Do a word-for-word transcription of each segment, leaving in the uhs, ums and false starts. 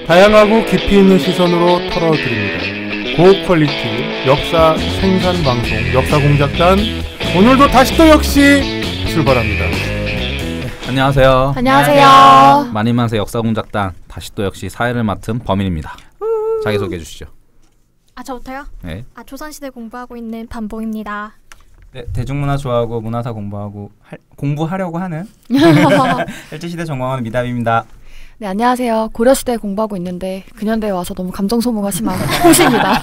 다양하고 깊이 있는 시선으로 털어드립니다. 고퀄리티 역사 생산 방송 역사공작단, 오늘도 다시 또 역시 출발합니다. 네, 안녕하세요. 안녕하세요. 마니만세 역사공작단 다시 또 역시 사회를 맡은 범인입니다. 자기소개해 주시죠. 아, 저부터요? 네. 아, 조선시대 공부하고 있는 반봉입니다. 네, 대중문화 좋아하고 문화사 공부하고 할, 공부하려고 하는 일제시대 전공하는 미담입니다. 네, 안녕하세요. 고려시대 공부하고 있는데 근현대에 와서 너무 감정 소모가 심한 홍시입니다.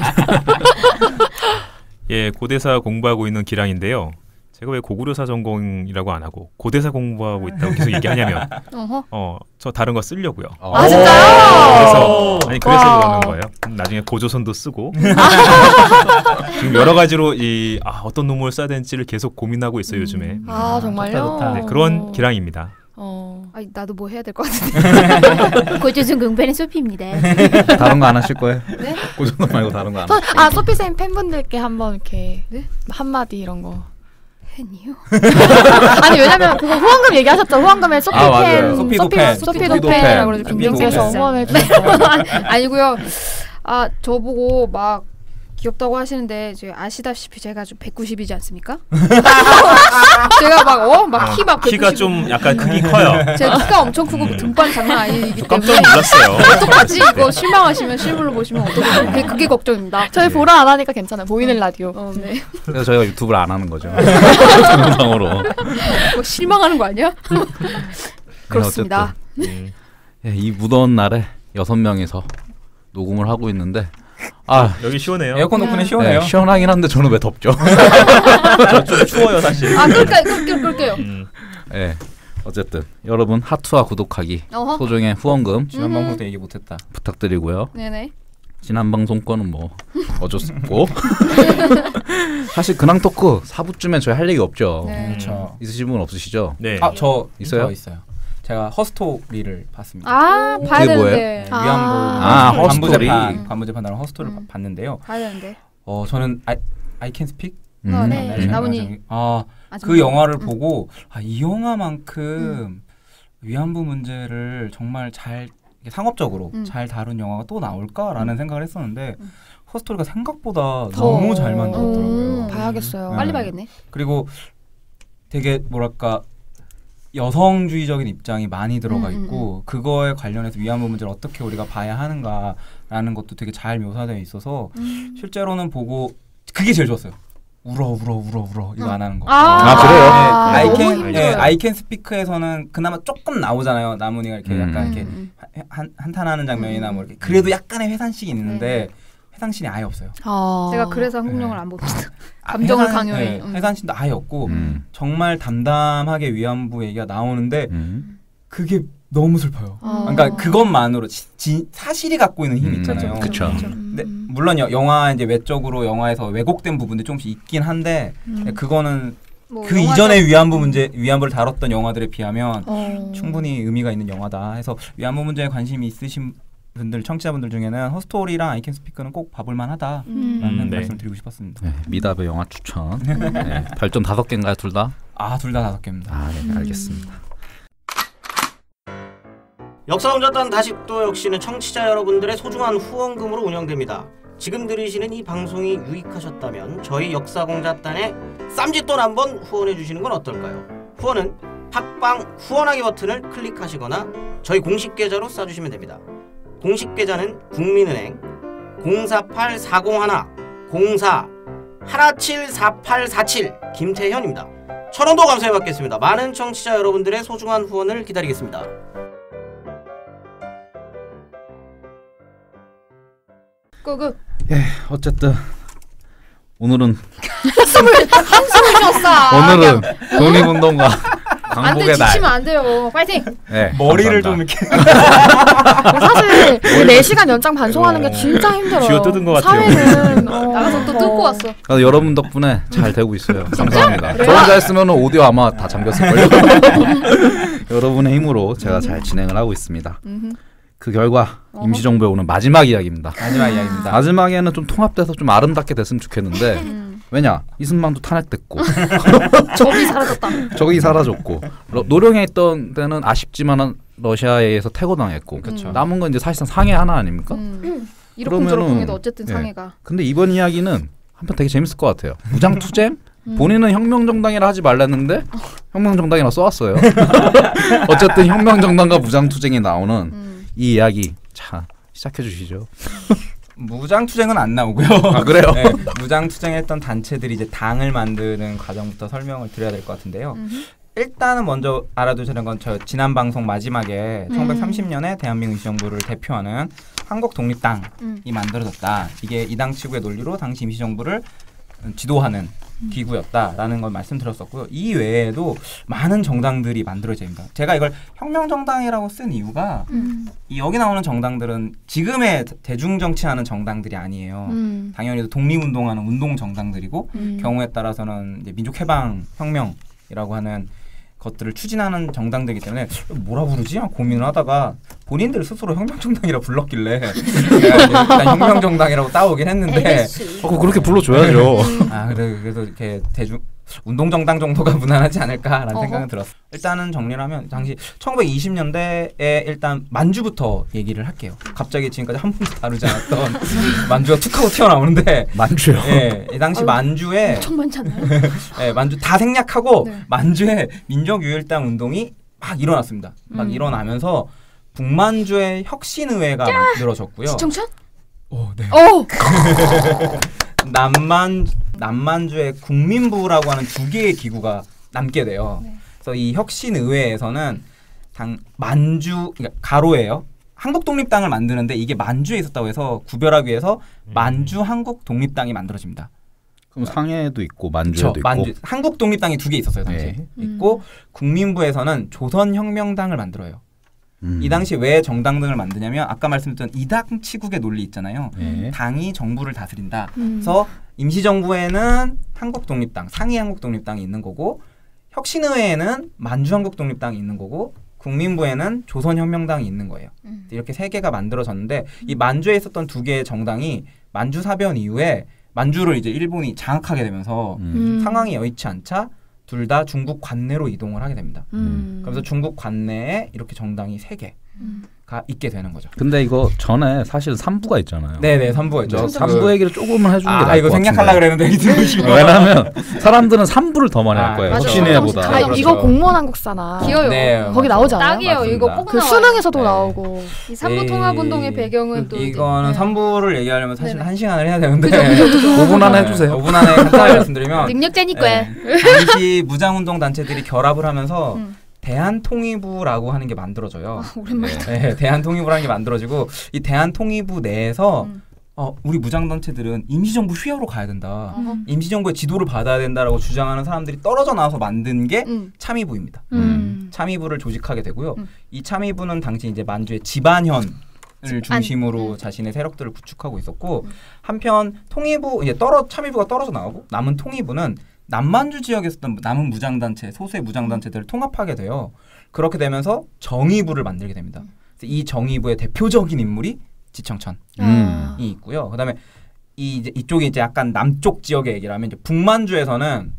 예, 고대사 공부하고 있는 기랑인데요. 제가 왜 고구려사 전공이라고 안 하고 고대사 공부하고 있다고 계속 얘기하냐면 어, 저 다른 거 쓰려고요. 아, 진짜요? 그래서 아니 그래서 그러는 거예요. 나중에 고조선도 쓰고 지금 여러 가지로 이 아, 어떤 논문을 써야 되는지를 계속 고민하고 있어요, 요즘에. 아, 정말요? 좋다, 좋다. 네, 그런 기랑입니다. 어. 아, 나도 뭐 해야 될 것 같은데. 고조선 공부하는 소피입니다. 다른 거 안 하실 거예요? 네? 고조선 말고 다른 거 안 소, 하실 아, 소피쌤 팬분들께 한번 이렇게 네? 한마디 이런 거. 팬이요? 아니, 왜냐면 그거 후원금 얘기하셨죠? 후원금에 소피 아, 팬, 맞아요. 소피도 팬. 소피도 소피도 팬이라고 팬. 그래서 김정께서 소피도 후원을 해주셨어요. 아니고요. 아, 저보고 막 귀엽다고 하시는데 제가 아시다시피 제가 좀 백구십이지 않습니까? 제가 막 어? 막 키 막 키가 좀 약간 크기 커요. 제가 키가 엄청 크고 등반 장난 아니기 깜짝 때문에 놀랐어요. 똑같이 이거 실망하시면 실물로 보시면 어떡해요. 그게, 그게 걱정입니다. 저희 보라 안 하니까 괜찮아요. 보이는 라디오. 어, 네. 그래서 저희가 유튜브를 안 하는 거죠. 영상으로. 뭐 실망하는 거 아니야? 그렇습니다. 음. 예, 이 무더운 날에 여섯 명이서 녹음을 하고 있는데 아, 여기 시원해요. 에어컨 오픈에 시원해요. 네, 시원하긴 한데 저는 왜 덥죠? 좀 추워요, 사실. 아, 끌까요? 끌게요, 끌게요. 음. 네, 어쨌든 여러분 하트와 구독하기, 어허. 소정의 후원금 지난 방송 때 얘기 못했다. 부탁드리고요. 네네. 지난 방송 거는 뭐 어쩔 수 없고 사실 근황 토크 사 부쯤엔 저희 할 얘기 없죠. 네. 그렇죠. 있으신 분 없으시죠? 네. 아, 저 있어요? 저 있어요. 제가 허스토리를 봤습니다. 아, 봐야 그게 뭐예요? 되는데. 네, 위안부 아, 허스토리. 관부재판 관부재판하는 허스토리를 음. 봤는데요. 봐야 되는데. 어, 저는 I I Can Speak 음. 어, 네. 네, 나문희. 아, 아줌마. 그 영화를 음. 보고 아, 이 영화만큼 위안부 문제를 정말 잘 이렇게 상업적으로 음. 잘 다룬 영화가 또 나올까라는 생각을 했었는데 음. 허스토리가 생각보다 너무 잘 만들었더라고요. 음. 봐야겠어요. 네. 빨리 봐야겠네. 그리고 되게 뭐랄까 여성주의적인 입장이 많이 들어가 음, 음, 있고 그거에 관련해서 위안부 문제를 어떻게 우리가 봐야 하는가라는 것도 되게 잘 묘사되어 있어서 음. 실제로는 보고 그게 제일 좋았어요. 울어 울어 울어 울어 이거 어. 안 하는 거. 아, 아, 그래요? 아, 네, 너무 I can 힘들어요. 네, I can speak에서는 그나마 조금 나오잖아요. 나문이가 이렇게 음. 약간 음, 이렇게 음. 한, 한탄하는 장면이나 뭐 이렇게 그래도 약간의 회상씬이 있는데 회상씬이 아예 없어요. 아. 제가 그래서 한국 네. 영화를 안 봅니다. 아, 감정을 회상- 강요해. 네, 음. 회상씬도 아예 없고 음. 정말 담담하게 위안부 얘기가 나오는데 음. 그게 너무 슬퍼요. 아. 그러니까 그것만으로 지, 지, 사실이 갖고 있는 힘이 음, 있잖아요. 그쵸. 근데 물론 여, 영화 이제 외적으로 영화에서 왜곡된 부분도 조금씩 있긴 한데 음. 그거는 뭐 그 영화적- 이전에 위안부 문제 위안부를 다뤘던 영화들에 비하면 어. 충분히 의미가 있는 영화다 해서 위안부 문제에 관심이 있으신 분들 청취자분들 중에는 허스토리랑 I Can Speak는 꼭 봐볼 만하다라는 음. 음, 네. 말씀을 드리고 싶었습니다. 네, 미답의 영화 추천. 네, 별점 다섯 개인가요, 둘 다? 아, 둘 다 다섯 개입니다. 아, 네, 알겠습니다. 역사공작단 다시 또 역시는 청취자 여러분들의 소중한 후원금으로 운영됩니다. 지금 들으시는 이 방송이 유익하셨다면 저희 역사공작단에 쌈짓돈 한번 후원해 주시는 건 어떨까요? 후원은 팟빵 후원하기 버튼을 클릭하시거나 저희 공식 계좌로 쏴주시면 됩니다. 공식 계좌는 국민은행 공사팔 사공일 공사 일칠 사팔사칠 김태현입니다. 천원도 감사히 받겠습니다. 많은 청취자 여러분들의 소중한 후원을 기다리겠습니다. 고고. 예, 어쨌든 오늘은 한숨을 쉬었어. 오늘은 독립운동가 안돼 광복의 날. 지치면 안 돼요. 파이팅. 네, 머리를 감사합니다. 좀 이렇게 사실 그 네 시간 연장 방송하는 게 진짜 힘들어요. 쥐어 뜯은 것 같아요. 사회는 어, 나가서 또 뜯고 왔어. 그래서 여러분 덕분에 잘 되고 있어요. 감사합니다. 그래요? 저 혼자 했으면 오디오 아마 다 잠겼을걸요. 여러분의 힘으로 제가 잘 진행을 하고 있습니다. 음흠. 그 결과 임시정부에 오는 마지막 이야기입니다. 마지막 이야기입니다. 마지막에는 좀 통합돼서 좀 아름답게 됐으면 좋겠는데 음. 왜냐? 이승만도 탄핵됐고 적이 사라졌다. 적이 사라졌고 러- 노령에 있던 때는 아쉽지만은 러시아에 의해서 퇴거당했고 그쵸. 남은 건 이제 사실상 상해 하나 아닙니까? 음. 이러쿵저러쿵해도 그러면은- 어쨌든 네. 상해가. 근데 이번 이야기는 한편 되게 재밌을 것 같아요. 무장투쟁? 음. 본인은 혁명정당이라 하지 말랬는데 혁명정당이라 써왔어요. 어쨌든 혁명정당과 무장투쟁이 나오는 음. 이 이야기 자 시작해 주시죠. 무장투쟁은 안 나오고요. 아 그래요? 네, 무장투쟁했던 단체들이 이제 당을 만드는 과정부터 설명을 드려야 될 것 같은데요. 음흠. 일단은 먼저 알아두시는 건 저 지난 방송 마지막에 음. 천구백삼십 년에 대한민국 임시정부를 대표하는 한국독립당이 음. 만들어졌다. 이게 이 당 치국의 논리로 당시 임시정부를 지도하는 음. 기구였다라는 걸 말씀드렸었고요. 이 외에도 많은 정당들이 만들어집니다. 제가 이걸 혁명정당이라고 쓴 이유가 음. 이 여기 나오는 정당들은 지금의 대중정치하는 정당들이 아니에요. 음. 당연히 독립운동하는 운동 정당들이고 음. 경우에 따라서는 이제 민족해방혁명이라고 하는 것들을 추진하는 정당들이기 때문에 뭐라 부르지? 고민을 하다가 본인들 스스로 혁명정당이라 불렀길래 일단 혁명정당이라고 따오긴 했는데 어, 그렇게 불러줘야죠. 아 그래 그래서 이렇게 대중 운동정당 정도가 무난하지 않을까라는 어허. 생각은 들었어요. 일단은 정리를 하면 당시 천구백이십 년대에 일단 만주부터 얘기를 할게요. 갑자기 지금까지 한 번도 다루지 않았던 만주가 툭 하고 튀어나오는데 만주요. 예, 이 당시 아유, 만주에 엄청 많잖아요. 예, 만주 다 생략하고 네. 만주에 민족유일당 운동이 막 일어났습니다. 막 음. 일어나면서 북만주의 혁신의회가 만들어졌고요. 시청천? 오, 네. 어. 남만 남만주의 국민부라고 하는 두 개의 기구가 남게 돼요. 네. 그래서 이 혁신의회에서는 당 만주 그러니까 가로예요. 한국 독립당을 만드는데 이게 만주에 있었다고 해서 구별하기 위해서 만주 한국 독립당이 만들어집니다. 그럼 상해도 있고 만주에도 그쵸, 있고. 만주 한국 독립당이 두 개 있었어요 당시. 네. 있고 국민부에서는 조선혁명당을 만들어요. 음. 이 당시 왜 정당 등을 만드냐면 아까 말씀드렸던 이당 치국의 논리 있잖아요. 네. 당이 정부를 다스린다. 음. 그래서 임시정부에는 한국독립당, 상위 한국독립당이 있는 거고 혁신의회에는 만주한국독립당이 있는 거고 국민부에는 조선혁명당이 있는 거예요. 음. 이렇게 세 개가 만들어졌는데 이 만주에 있었던 두 개의 정당이 만주 사변 이후에 만주를 이제 일본이 장악하게 되면서 음. 상황이 여의치 않자 둘 다 중국 관내로 이동을 하게 됩니다. 음. 그러면서 중국 관내에 이렇게 정당이 세 개가 음. 있게 되는 거죠. 근데 이거 전에 사실 삼 부가 있잖아요. 네네 삼 부가 있죠. 저 삼 부 얘기를 조금만 해주는 게 아 나을 이거 것 생략하려고 같은데. 그랬는데 이게 들으시고 왜냐하면 사람들은 삼 부를 더 많이 아, 할 거예요. 맞아. 혁신회보다. 아, 그렇죠. 이거 공무원 한국사나 귀여워요. 네, 거기 맞아요. 나오지 않아요? 딱이에요. 맞습니다. 이거 꼭 그 나와요. 수능에서도 네. 나오고 이 삼부 이- 통합운동의 배경은 또 이거는 이제, 삼 부를 얘기하려면 사실 네네. 한 시간을 해야 되는데 오 분 안에 해주세요. 오 분 안에 간단하게 말씀드리면 능력자니까. 네. 당시 무장운동 단체들이 결합을 하면서 음. 대한통일부라고 하는 게 만들어져요. 아, 오랜만에. 네, 대한통일부라는 게 만들어지고 이 대한통일부 내에서 음. 어, 우리 무장단체들은 임시정부 휘하로 가야 된다. 어허. 임시정부의 지도를 받아야 된다라고 주장하는 사람들이 떨어져 나와서 만든 게 음. 참의부입니다. 음. 참의부를 조직하게 되고요. 음. 이 참의부는 당시 이제 만주의 지반현을 집안. 중심으로 음. 자신의 세력들을 구축하고 있었고 한편 통일부 이제 떨어 참의부가 떨어져 나오고 남은 통일부는 남만주 지역에 있었던 남은 무장단체 소수의 무장단체들을 통합하게 돼요. 그렇게 되면서 정의부를 만들게 됩니다. 그래서 이 정의부의 대표적인 인물이 지청천이 음. 있고요. 그다음에 이 이제 이쪽이 이제 약간 남쪽 지역의 얘기를 하면 이제 북만주에서는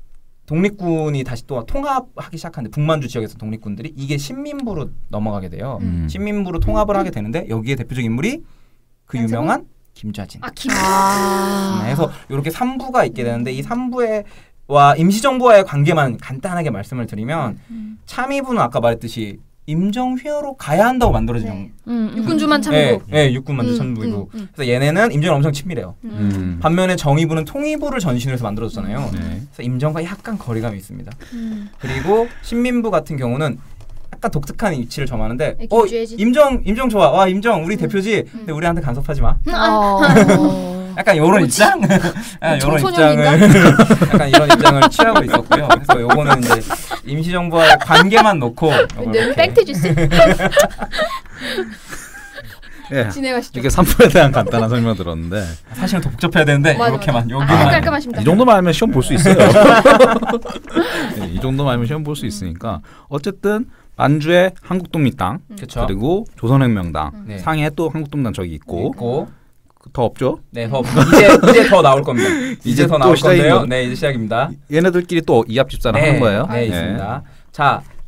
독립군이 다시 또 통합하기 시작하는데 북만주 지역에서 독립군들이 이게 신민부로 넘어가게 돼요. 음. 신민부로 통합을 하게 되는데 여기에 대표적인 인물이 그 한세훈? 유명한 김좌진. 아 김. 아. 네, 그래서 이렇게 삼 부가 있게 되는데 이 삼 부와 임시정부와의 관계만 간단하게 말씀을 드리면 음. 참의부는 아까 말했듯이 임정휘하로 가야 한다고 만들어진 네. 정- 음, 음. 육군주만 참고. 예, 예, 육군만주 음, 참부이고. 음, 음. 그래서 얘네는 임정이 엄청 친밀해요. 음. 음. 반면에 정의부는 통일부를 전신으로 해서 만들어졌잖아요. 네. 그래서 임정과 약간 거리감이 있습니다. 음. 그리고 신민부 같은 경우는 약간 독특한 위치를 점하는데 애 어 김주혜진. 임정 임정 좋아 와 임정 우리 음. 대표지 음. 근데 우리한테 간섭하지 마 어. 약간 이런 뭐지? 입장 약간 이런 청소년인가? 입장을 약간 이런 입장을 취하고 있었고요. 그래서 요거는 이제 임시정부와의 관계만 놓고 요걸 네, 이렇게 팩트 주스. 예. 진행하시죠. 이렇게 삼 부에 대한 간단한 설명 들었는데 사실은 더 복잡해야 되는데 맞아, 이렇게만 맞아. 여기만 아주 깔끔하십니다. 이 정도만 알면 시험 볼 수 있어요. 네, 이 정도만 알면 시험 볼 수 있으니까 어쨌든 만주의 한국독립당 그렇죠. 그리고 조선혁명당 네. 상해에 또 한국독립당 저기 있고 있고 더 없죠? 네, 더 이제 이제 더 나올 겁니다. 이제, 이제 더 또 나올 시작인 건데요. 거- 네, 이제 시작입니다. 얘네들끼리 또 이합집산을 네, 하는 거예요. 네, 있습니다. 자,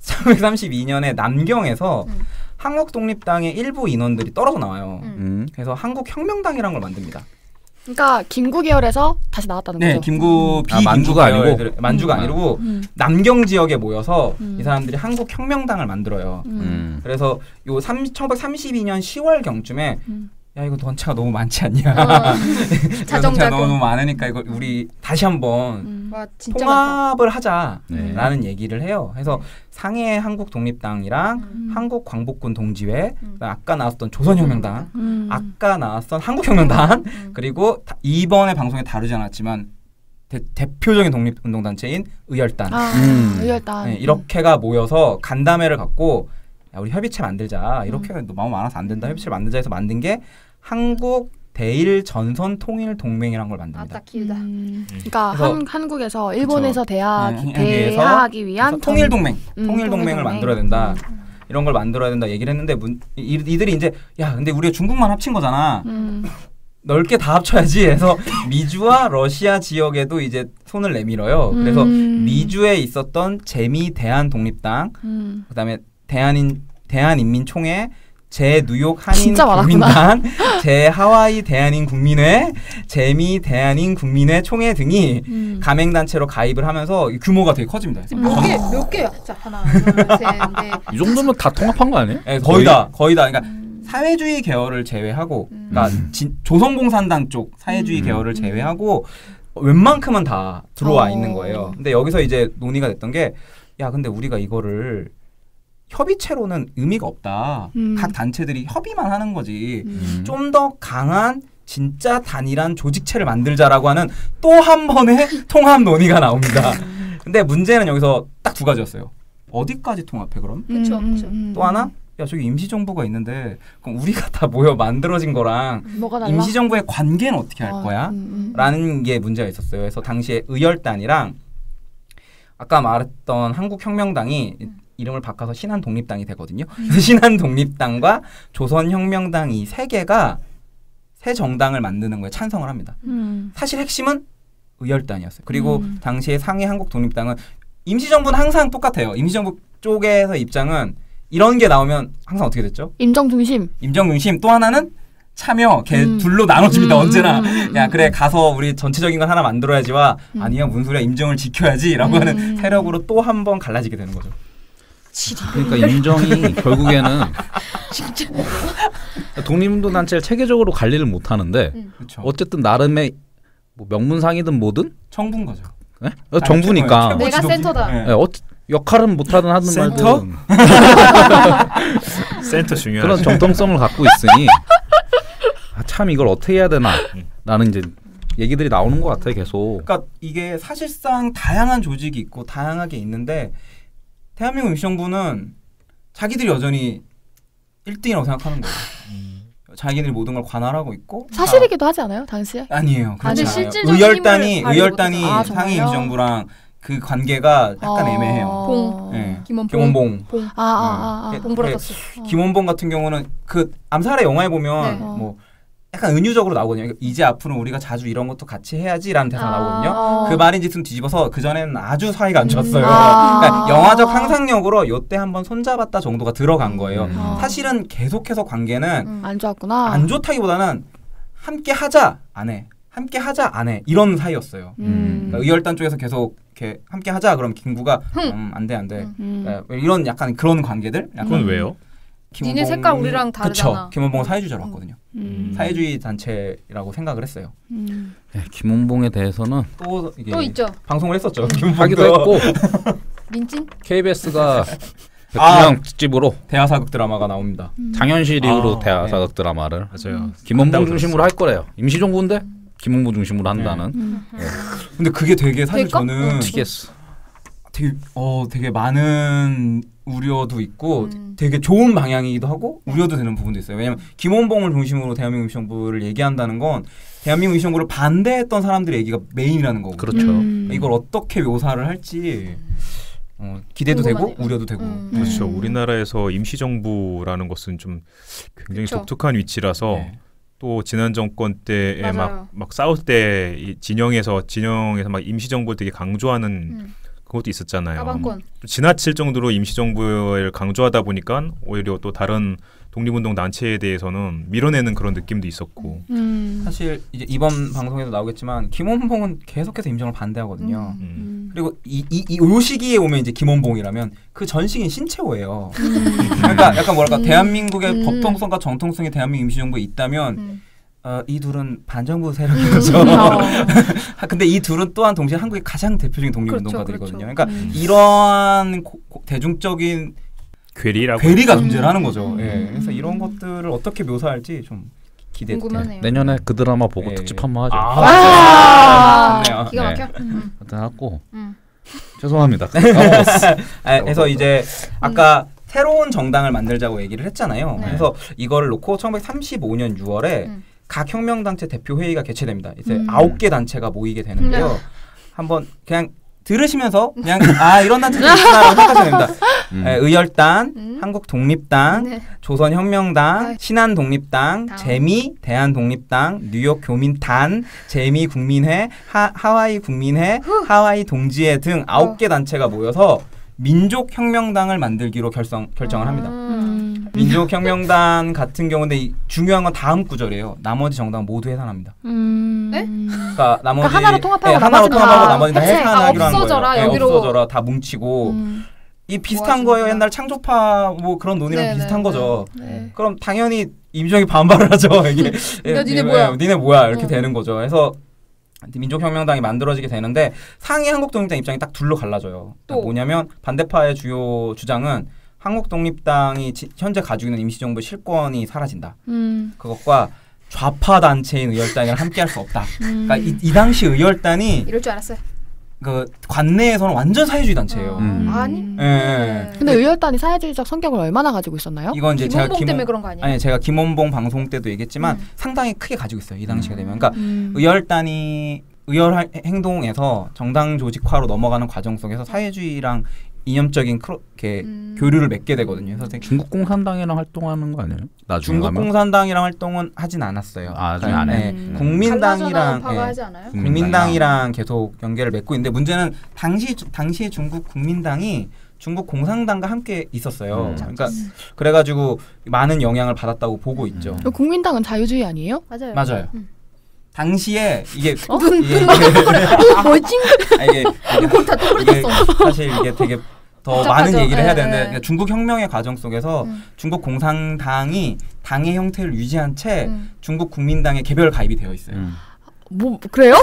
천구백삼십이 년에 남경에서 음. 한국독립당의 일부 인원들이 떨어져 나와요. 음. 음. 그래서 한국혁명당이라는 걸 만듭니다. 그러니까 김구 계열에서 다시 나왔다는 네, 거죠. 김구 비 아, 만주가 김구 아니고? 계열들, 만주가 음. 아니고 음. 남경 지역에 모여서 음. 이 사람들이 한국혁명당을 만들어요. 음. 음. 그래서 요 천구백삼십이 년 시월 경쯤에 음. 야 이거 던차가 너무 많지 않냐? 어. 던차가 자정작용. 너무 많으니까 이거 우리 다시 한번 음. 와 진짜 많다. 통합을 하자라는 네. 얘기를 해요. 그래서 상해 한국독립당이랑 음. 한국광복군 동지회, 음. 그다음 아까 나왔던 조선혁명당, 음. 아까 나왔던 한국혁명당, 음. 그리고 다- 이번에 방송에 다루지 않았지만 대, 대표적인 독립운동단체인 의열단 아, 음. 의열단. 네, 이렇게가 모여서 간담회를 갖고 야, 우리 협의체 만들자. 이렇게 음. 너무 많아서 안 된다. 협의체 만들자 해서 만든 게 한국 대일 전선 통일 동맹이라는 걸 만듭니다. 아따 길다. 음. 그러니까 그래서- 한, 한국에서 일본에서 대학 네, 대하기 위한 그래서 통일 동맹, 음, 통일 동맹을 통일동맹. 만들어야 된다. 이런 걸 만들어야 된다 얘기를 했는데 문, 이, 이들이 이제 야 근데 우리가 중국만 합친 거잖아. 음. 넓게 다 합쳐야지 해서 미주와 러시아 지역에도 이제 손을 내밀어요. 그래서 음. 미주에 있었던 재미 대한 독립당, 음. 그다음에 대한인 대한인민총회, 제 뉴욕 한인 진짜 많았구나. 국민당, 제 하와이 대한인 국민회, 재미 대한인 국민회 총회 등이 음. 가맹 단체로 가입을 하면서 이 규모가 되게 커집니다. 그래서 몇 개, 몇 개야? 자, 하나, 둘, 셋, 넷. 이 정도면 다 통합한 거 아니에요? 네, 거의 다 거의 다 그러니까 음. 사회주의 계열을 제외하고 음. 그러니까 진, 조선공산당 쪽 사회주의 음. 계열을 제외하고 웬만큼은 다 들어와 어. 있는 거예요. 근데 여기서 이제 논의가 됐던 게 야 근데 우리가 이거를 협의체로는 의미가 없다. 음. 각 단체들이 협의만 하는 거지. 음. 좀 더 강한 진짜 단일한 조직체를 만들자라고 하는 또 한 번의 통합 논의가 나옵니다. 근데 문제는 여기서 딱 두 가지였어요. 어디까지 통합해 그럼? 그쵸, 음, 그쵸. 음, 또 하나? 야 저기 임시정부가 있는데 그럼 우리가 다 모여 만들어진 거랑 뭐가 달라? 임시정부의 관계는 어떻게 할 어, 거야? 음, 음. 라는 게 문제가 있었어요. 그래서 당시에 의열단이랑 아까 말했던 한국혁명당이 이름을 바꿔서 신한독립당이 되거든요. 그래서 신한독립당과 조선혁명당 이 세 개가 새 정당을 만드는 거에 찬성을 합니다. 음. 사실 핵심은 의열단이었어요. 그리고 음. 당시에 상해 한국독립당은 임시정부는 항상 똑같아요. 임시정부 쪽에서 입장은 이런 게 나오면 항상 어떻게 됐죠? 임정 중심. 임정중심. 또 하나는 참여. 걔 음. 둘로 나눠집니다. 음, 언제나. 음, 음, 야 음. 그래 가서 우리 전체적인 걸 하나 만들어야지와 음. 아니야 무슨 소리야 임정을 지켜야지라고 하는 음. 세력으로 또 한 번 갈라지게 되는 거죠. 그러니까 임정이 결국에는 독립운동 단체를 체계적으로 관리를 못 하는데 그렇죠. 어쨌든 나름의 뭐 명문상이든 뭐든 청부인 거죠. 네? 어, 정부니까 최고 내가 지도부. 센터다. 네. 네, 어, 역할은 못하든 하든 센터? 말든 센터 중요하죠. 그런 정통성을 갖고 있으니 아, 참 이걸 어떻게 해야 되나라는 이제 얘기들이 나오는 것 같아요 계속. 그러니까 이게 사실상 다양한 조직이 있고 다양하게 있는데 대한민국 임시정부는 자기들이 여전히 일 등이라고 생각하는 거예요. 자기들이 모든 걸 관할하고 있고 사실이기도 하지 않아요? 당시에? 다, 아니에요. 그렇지 아니, 않아요. 실질적인 의열단이 힘을 의열단이 아, 상해 정말요? 임시정부랑 그 관계가 약간 어. 애매해요. 봉. 네. 김원봉. 김원봉. 봉. 아, 아, 아, 아. 어. 봉브라더스. 김원봉 같은 경우는 그 암살의 영화에 보면 네. 뭐 약간 은유적으로 나오거든요. 이제 앞으로 우리가 자주 이런 것도 같이 해야지라는 대사가 아. 나오거든요. 어. 그 말인 짓은 뒤집어서 그 전에는 아주 사이가 안 좋았어요. 음. 아. 그러니까 영화적 상상력으로 요때 한번 손잡았다 정도가 들어간 거예요. 음. 어. 사실은 계속해서 관계는 음. 안 좋았구나. 안 좋다기보다는 함께 하자 안 해. 함께 하자 안 해. 이런 사이였어요. 음. 그러니까 의열단 쪽에서 계속 이렇게 함께 하자 그럼 김구가 흥. 음, 안 돼 안 돼. 음. 그러니까 이런 약간 그런 관계들. 약간 그건 왜요? 니네 색깔 우리랑 다르잖아. 그쵸. 김원봉은 사회주의자로 왔거든요. 음. 사회주의 단체라고 생각을 했어요. 음. 네, 김원봉에 대해서는 또 이게 또 있죠. 방송을 했었죠. 하기도 했고 민진? 케이비에스가 아. 그냥 집으로 대하사극 드라마가 나옵니다. 장현실 이후로 아, 대하사극 드라마를 맞아요. 김원봉 한다고 중심으로 할 거래요. 임시정부인데 김원봉 중심으로 한다는. 음. 근데 그게 되게 사실 될까? 저는 미치겠어. 되게 어 되게 많은 우려도 있고 음. 되게 좋은 방향이기도 하고 우려도 되는 부분도 있어요. 왜냐면 김원봉을 중심으로 대한민국 임시정부를 얘기한다는 건 대한민국 임시정부를 반대했던 사람들의 얘기가 메인이라는 거고. 그렇죠. 음. 이걸 어떻게 묘사를 할지 어, 기대도 궁금하네요. 되고 우려도 되고. 음. 그렇죠. 음. 우리나라에서 임시정부라는 것은 좀 굉장히 그쵸. 독특한 위치라서 네. 또 지난 정권 때에 맞아요. 막, 막 싸울 때 이 진영에서 진영에서 막 임시정부를 되게 강조하는 음. 그것도 있었잖아요. 까방권. 지나칠 정도로 임시정부를 강조하다 보니까 오히려 또 다른 독립운동 단체에 대해서는 밀어내는 그런 느낌도 있었고. 음. 사실 이제 이번 방송에도 나오겠지만 김원봉은 계속해서 임정을 반대하거든요. 음. 음. 그리고 이 이 이 요 시기에 오면 이제 김원봉이라면 그 전식인 신채호예요. 그러니까 약간 뭐랄까 음. 대한민국의 음. 법통성과 정통성이 대한민국 임시정부에 있다면 음. 어, 이 둘은 반정부 세력인 거죠. 어. 근데 이 둘은 또한 동시에 한국의 가장 대표적인 그렇죠, 독립운동가들이거든요. 그렇죠. 그러니까 음. 이러한 고, 고, 대중적인 괴리라고. 괴리가 음. 존재를 하는 거죠. 음. 예. 그래서 이런 것들을 어떻게 묘사할지 좀 기대돼요. 궁금하네요. 내년에 그 드라마 보고 네. 특집 한번 하죠. 아, 좋네요. 기가 네. 막혀. 음. 하여튼 하고 음. 죄송합니다. 까먹었어. 아, 그래서 이제 아까 새로운 정당을 만들자고 얘기를 했잖아요. 네. 그래서 이거를 놓고 천구백삼십오 년 유월에 음. 각 혁명단체 대표 회의가 개최됩니다. 이제 음. 아홉 개 단체가 모이게 되는데요. 네. 한번 그냥 들으시면서 그냥 아 이런 단체도 있구나라고 생각하시면 됩니다. 음. 예, 의열단, 음. 한국독립당, 네. 조선혁명당, 아이. 신한독립당, 다음. 재미, 대한독립당, 뉴욕 교민단, 재미 국민회, 하, 하와이 국민회, 하와이 동지회 등 아홉 개 단체가 모여서 민족혁명당을 만들기로 결성 결정을 합니다. 음. 민족혁명당 같은 경우인데 이 중요한 건 다음 구절이에요. 나머지 정당 모두 해산합니다. 음. 네? 그러니까 나머지 그러니까 하나로 통합하고 네, 하나로 나머지는 통합하고 다 나머지 다 해체. 해산하기로 아, 한 없어져라, 거예요. 네, 여기로. 없어져라 다 뭉치고 음. 이 비슷한 모아주는구나. 거예요. 옛날 창조파 뭐 그런 논의랑 네, 비슷한 네, 거죠. 네. 그럼 당연히 임정이 반발을 하죠. 이게 야, 니네 예, 뭐야? 니네 뭐야? 이렇게 어. 되는 거죠. 그래서 민족혁명당이 만들어지게 되는데 상위 한국독립당 입장이 딱 둘로 갈라져요. 또. 뭐냐면 반대파의 주요 주장은 한국독립당이 지, 현재 가지고 있는 임시정부 실권이 사라진다. 음. 그것과 좌파 단체인 의열단이랑 함께할 수 없다. 음. 그러니까 이, 이 당시 의열단이 이럴 줄 알았어요. 그 관내에서는 완전 사회주의 단체예요. 음. 아니. 예, 예. 근데 의열단이 사회주의적 성격을 얼마나 가지고 있었나요? 이건 이제 제가 김원봉 김 때문에 그런 거 아니에요? 아니 제가 김원봉 방송 때도 얘기했지만 음. 상당히 크게 가지고 있어요. 이 당시가 되면. 그러니까 음. 의열단이 의열 할- 행동에서 정당 조직화로 넘어가는 과정 속에서 사회주의랑 이념적인 크로, 이렇게 음. 교류를 맺게 되거든요. 그래서 되게 중국 공산당이랑 활동하는 거 아니에요? 나중에 중국 가면? 공산당이랑 활동은 하진 않았어요. 아, 나중에 안 해? 음. 국민당이랑 파가 예, 하지 않아요? 국민당이랑 계속 연계를 맺고 있는데 문제는 당시 당시에 중국 국민당이 중국 공산당과 함께 있었어요. 음. 그러니까 그래가지고 많은 영향을 받았다고 보고 있죠. 그 국민당은 자유주의 아니에요? 맞아요. 맞아요. 음. 당시에 이게 어? 이게, 뭐지? 아, 이게, 이게, 다 이게 사실 이게 되게 더 복잡하죠. 많은 얘기를 예, 해야 되는데 예. 그러니까 중국 혁명의 과정 속에서 음. 중국 공산당이 당의 형태를 유지한 채 음. 중국 국민당에 개별 가입이 되어 있어요. 음. 뭐 그래요?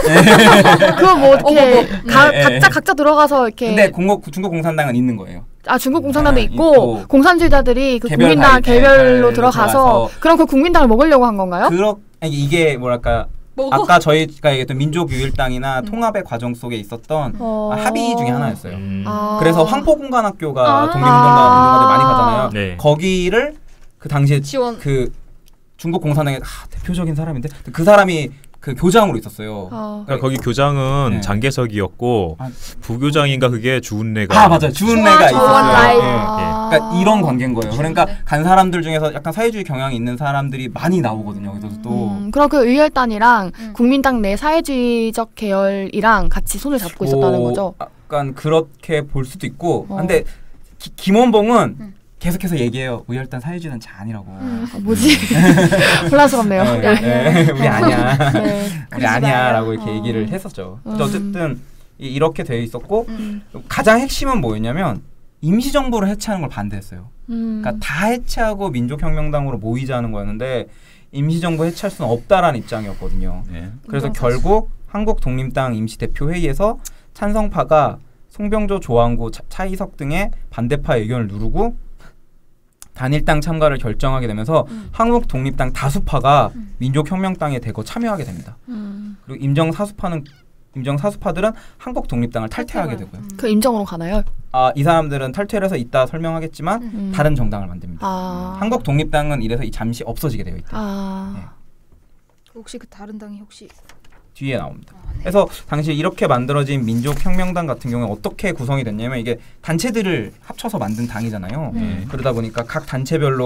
그거 뭐 어떻게 가, 네, 각자 네. 각자 들어가서 이렇게 근데 공국, 중국 공산당은 있는 거예요. 아 중국 공산당도 네, 있고, 있고. 공산주의자들이 그 개별 국민당 가입, 개별로 개별로 들어가서 들어가서. 그럼 그 국민당을 먹으려고 한 건가요? 그렇 아니, 이게 뭐랄까 먹어? 아까 저희가 얘기했던 민족유일당이나 통합의 과정 속에 있었던 어... 합의 중에 하나였어요. 음. 아. 그래서 황포공관학교가 아. 독립운동가 운동가들 많이 가잖아요. 네. 거기를 그 당시에 지원. 그 중국 공산당의 아, 대표적인 사람인데 그 사람이 그 교장으로 있었어요. 어. 그러니까 거기 교장은 네. 장개석이었고 아. 부교장인가 그게 주은래가 아 맞아요. 주은래가 좋아, 있었어요. 좋아, 예, 예. 아. 그러니까 이런 관계인 거예요. 그러니까 네. 간 사람들 중에서 약간 사회주의 경향이 있는 사람들이 많이 나오거든요. 여기서 또 음, 그럼 그 의열단이랑 음. 국민당 내 사회주의적 계열이랑 같이 손을 잡고 있었다는 뭐 거죠. 약간 그렇게 볼 수도 있고. 어. 근데 기, 김원봉은 음. 계속해서 얘기해요. 의열단 사회주의 단체 아니라고. 음. 아, 뭐지? 혼란스럽네요. 네, 네. 네, 우리 아니야. 네. 우리 그러지 아니야라고 마요. 이렇게 어. 얘기를 했었죠. 근데 음. 어쨌든 이- 이렇게 돼 있었고 음. 가장 핵심은 뭐였냐면 임시정부를 해체하는 걸 반대했어요. 음. 그러니까 다 해체하고 민족혁명당으로 모이자는 거였는데 임시정부 해체할 수는 없다라는 입장이었거든요. 네. 그래서 인정사실. 결국 한국독립당 임시대표회의에서 찬성파가 송병조, 조항구, 차, 차이석 등의 반대파 의견을 누르고 단일당 참가를 결정하게 되면서 음. 한국독립당 다수파가 음. 민족혁명당에 대거 참여하게 됩니다. 음. 그리고 임정사수파는 임정사수파들은 한국독립당을 탈퇴하게 탈퇴를. 되고요. 음. 그 임정으로 가나요? 아, 이 사람들은 탈퇴를 해서 이따 설명하겠지만 음. 다른 정당을 만듭니다. 아. 한국독립당은 이래서 이 잠시 없어지게 되어 있대요. 아. 네. 혹시 그 다른 당이 혹시 뒤에 나옵니다. 아, 네. 그래서 당시 이렇게 만들어진 민족혁명당 같은 경우에 어떻게 구성이 됐냐면 이게 단체들을 합쳐서 만든 당이잖아요. 네. 그러다 보니까 각 단체별로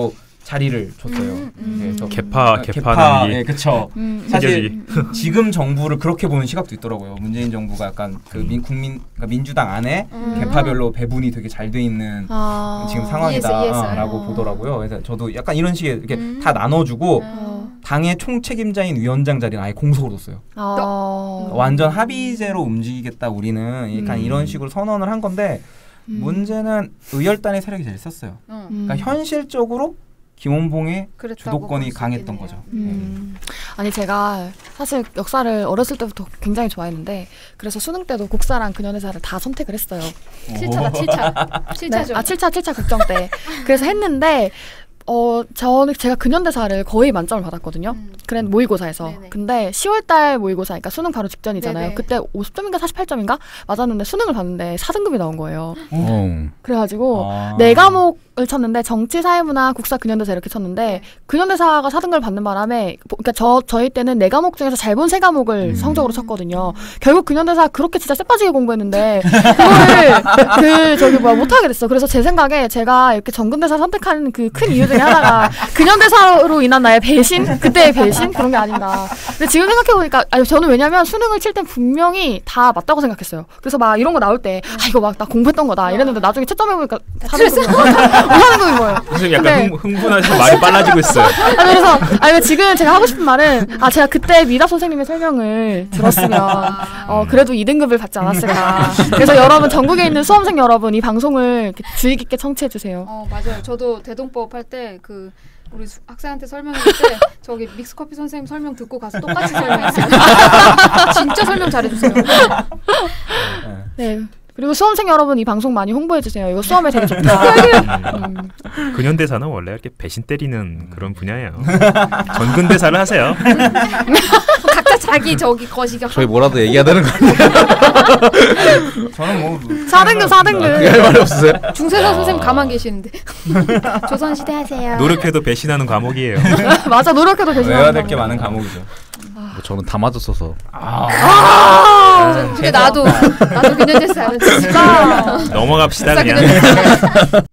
자리를 줬어요. 음, 음. 그래서 개파 아, 개파는 이 예, 그쵸. 음. 사실 지금 정부를 그렇게 보는 시각도 있더라고요. 문재인 정부가 약간 그 민, 국민 그러니까 민주당 안에 음. 개파별로 배분이 되게 잘 돼 있는 아. 지금 이해했어, 이해했어. 상황이다라고 어. 보더라고요. 그래서 저도 약간 이런 식의 이렇게 음. 다 나눠주고 어. 당의 총책임자인 위원장 자리는 아예 공석으로 뒀어요. 아. 완전 합의제로 움직이겠다 우리는 약간 음. 이런 식으로 선언을 한 건데 음. 문제는 의열단의 세력이 제일 셌어요. 어. 음. 그러니까 현실적으로 김원봉의 그랬다고 주도권이 볼수 강했던 있겠네요. 거죠. 음. 아니 제가 사실 역사를 어렸을 때부터 굉장히 좋아했는데 그래서 수능 때도 국사랑 근현대사를 다 선택을 했어요. 칠 차다 칠 차. 칠 차죠. 네. 아 칠 차 칠 차 국정 때. 그래서 했는데 어 저는 제가 근현대사를 거의 만점을 받았거든요. 음. 그래 모의고사에서. 네네. 근데 시월달 모의고사, 그러니까 수능 바로 직전이잖아요. 네네. 그때 오십 점인가 사십팔 점인가 맞았는데 수능을 봤는데 사 등급이 나온 거예요. 어. 그래가지고 아. 네 과목을 쳤는데 정치, 사회문화, 국사, 근현대사 이렇게 쳤는데 근현대사가 사 등급을 받는 바람에 그러니까 저 저희 때는 네 과목 중에서 잘 본 세 과목을 음. 성적으로 쳤거든요. 결국 근현대사 그렇게 진짜 쎄빠지게 공부했는데 그거를 그 저기 뭐야 못하게 됐어. 그래서 제 생각에 제가 이렇게 정근대사 선택하는 그 큰 이유 중에 하나가 근현대사로 인한 나의 배신, 그때의 배신 그런 게 아닌가. 근데 지금 생각해 보니까 아니 저는 왜냐면 수능을 칠 땐 분명히 다 맞다고 생각했어요. 그래서 막 이런 거 나올 때 아 이거 막 나 공부했던 거다 이랬는데 나중에 채점해 보니까 사 등급이 사 등급인 거예요. 선생님 약간 근데- 흥, 흥분하셔서 말이 빨라지고 있어요. 아, 그래서 아니 지금 제가 하고 싶은 말은 아 제가 그때 미답 선생님의 설명을 들었으면 어 그래도 이 등급을 받지 않았을까. 그래서 여러분 전국에 있는 수험생 여러분 이 방송을 이렇게 주의 깊게 청취해 주세요. 어 맞아요. 저도 대동법 할 때 그 우리 수- 학생한테 설명할 때 저기 믹스커피 선생님 설명 듣고 가서 똑같이 설명했어요. 진짜 설명 잘해주세요. 네. 그리고 수험생 여러분 이 방송 많이 홍보해 주세요. 이거 수험에 되게 좋다. 음. 근현대사는 원래 이렇게 배신 때리는 그런 분야예요. 전근대사를 하세요. 각자 자기 저기 거시기 저희 뭐라도 얘기해야 되는 거 아니에요? 저는 뭐 사 등급 사 등급. 그게 할 말이 없어요? 중세사 선생님 가만 계시는데 조선시대 하세요. 노력해도 배신하는 과목이에요. 맞아 노력해도 되지. 외워야 될 게 많은 과목이죠. 뭐 저는 다 맞았어서. 아, 근데 나도 나도 근현대사 진짜 넘어갑시다 진짜 그냥. 근현대사.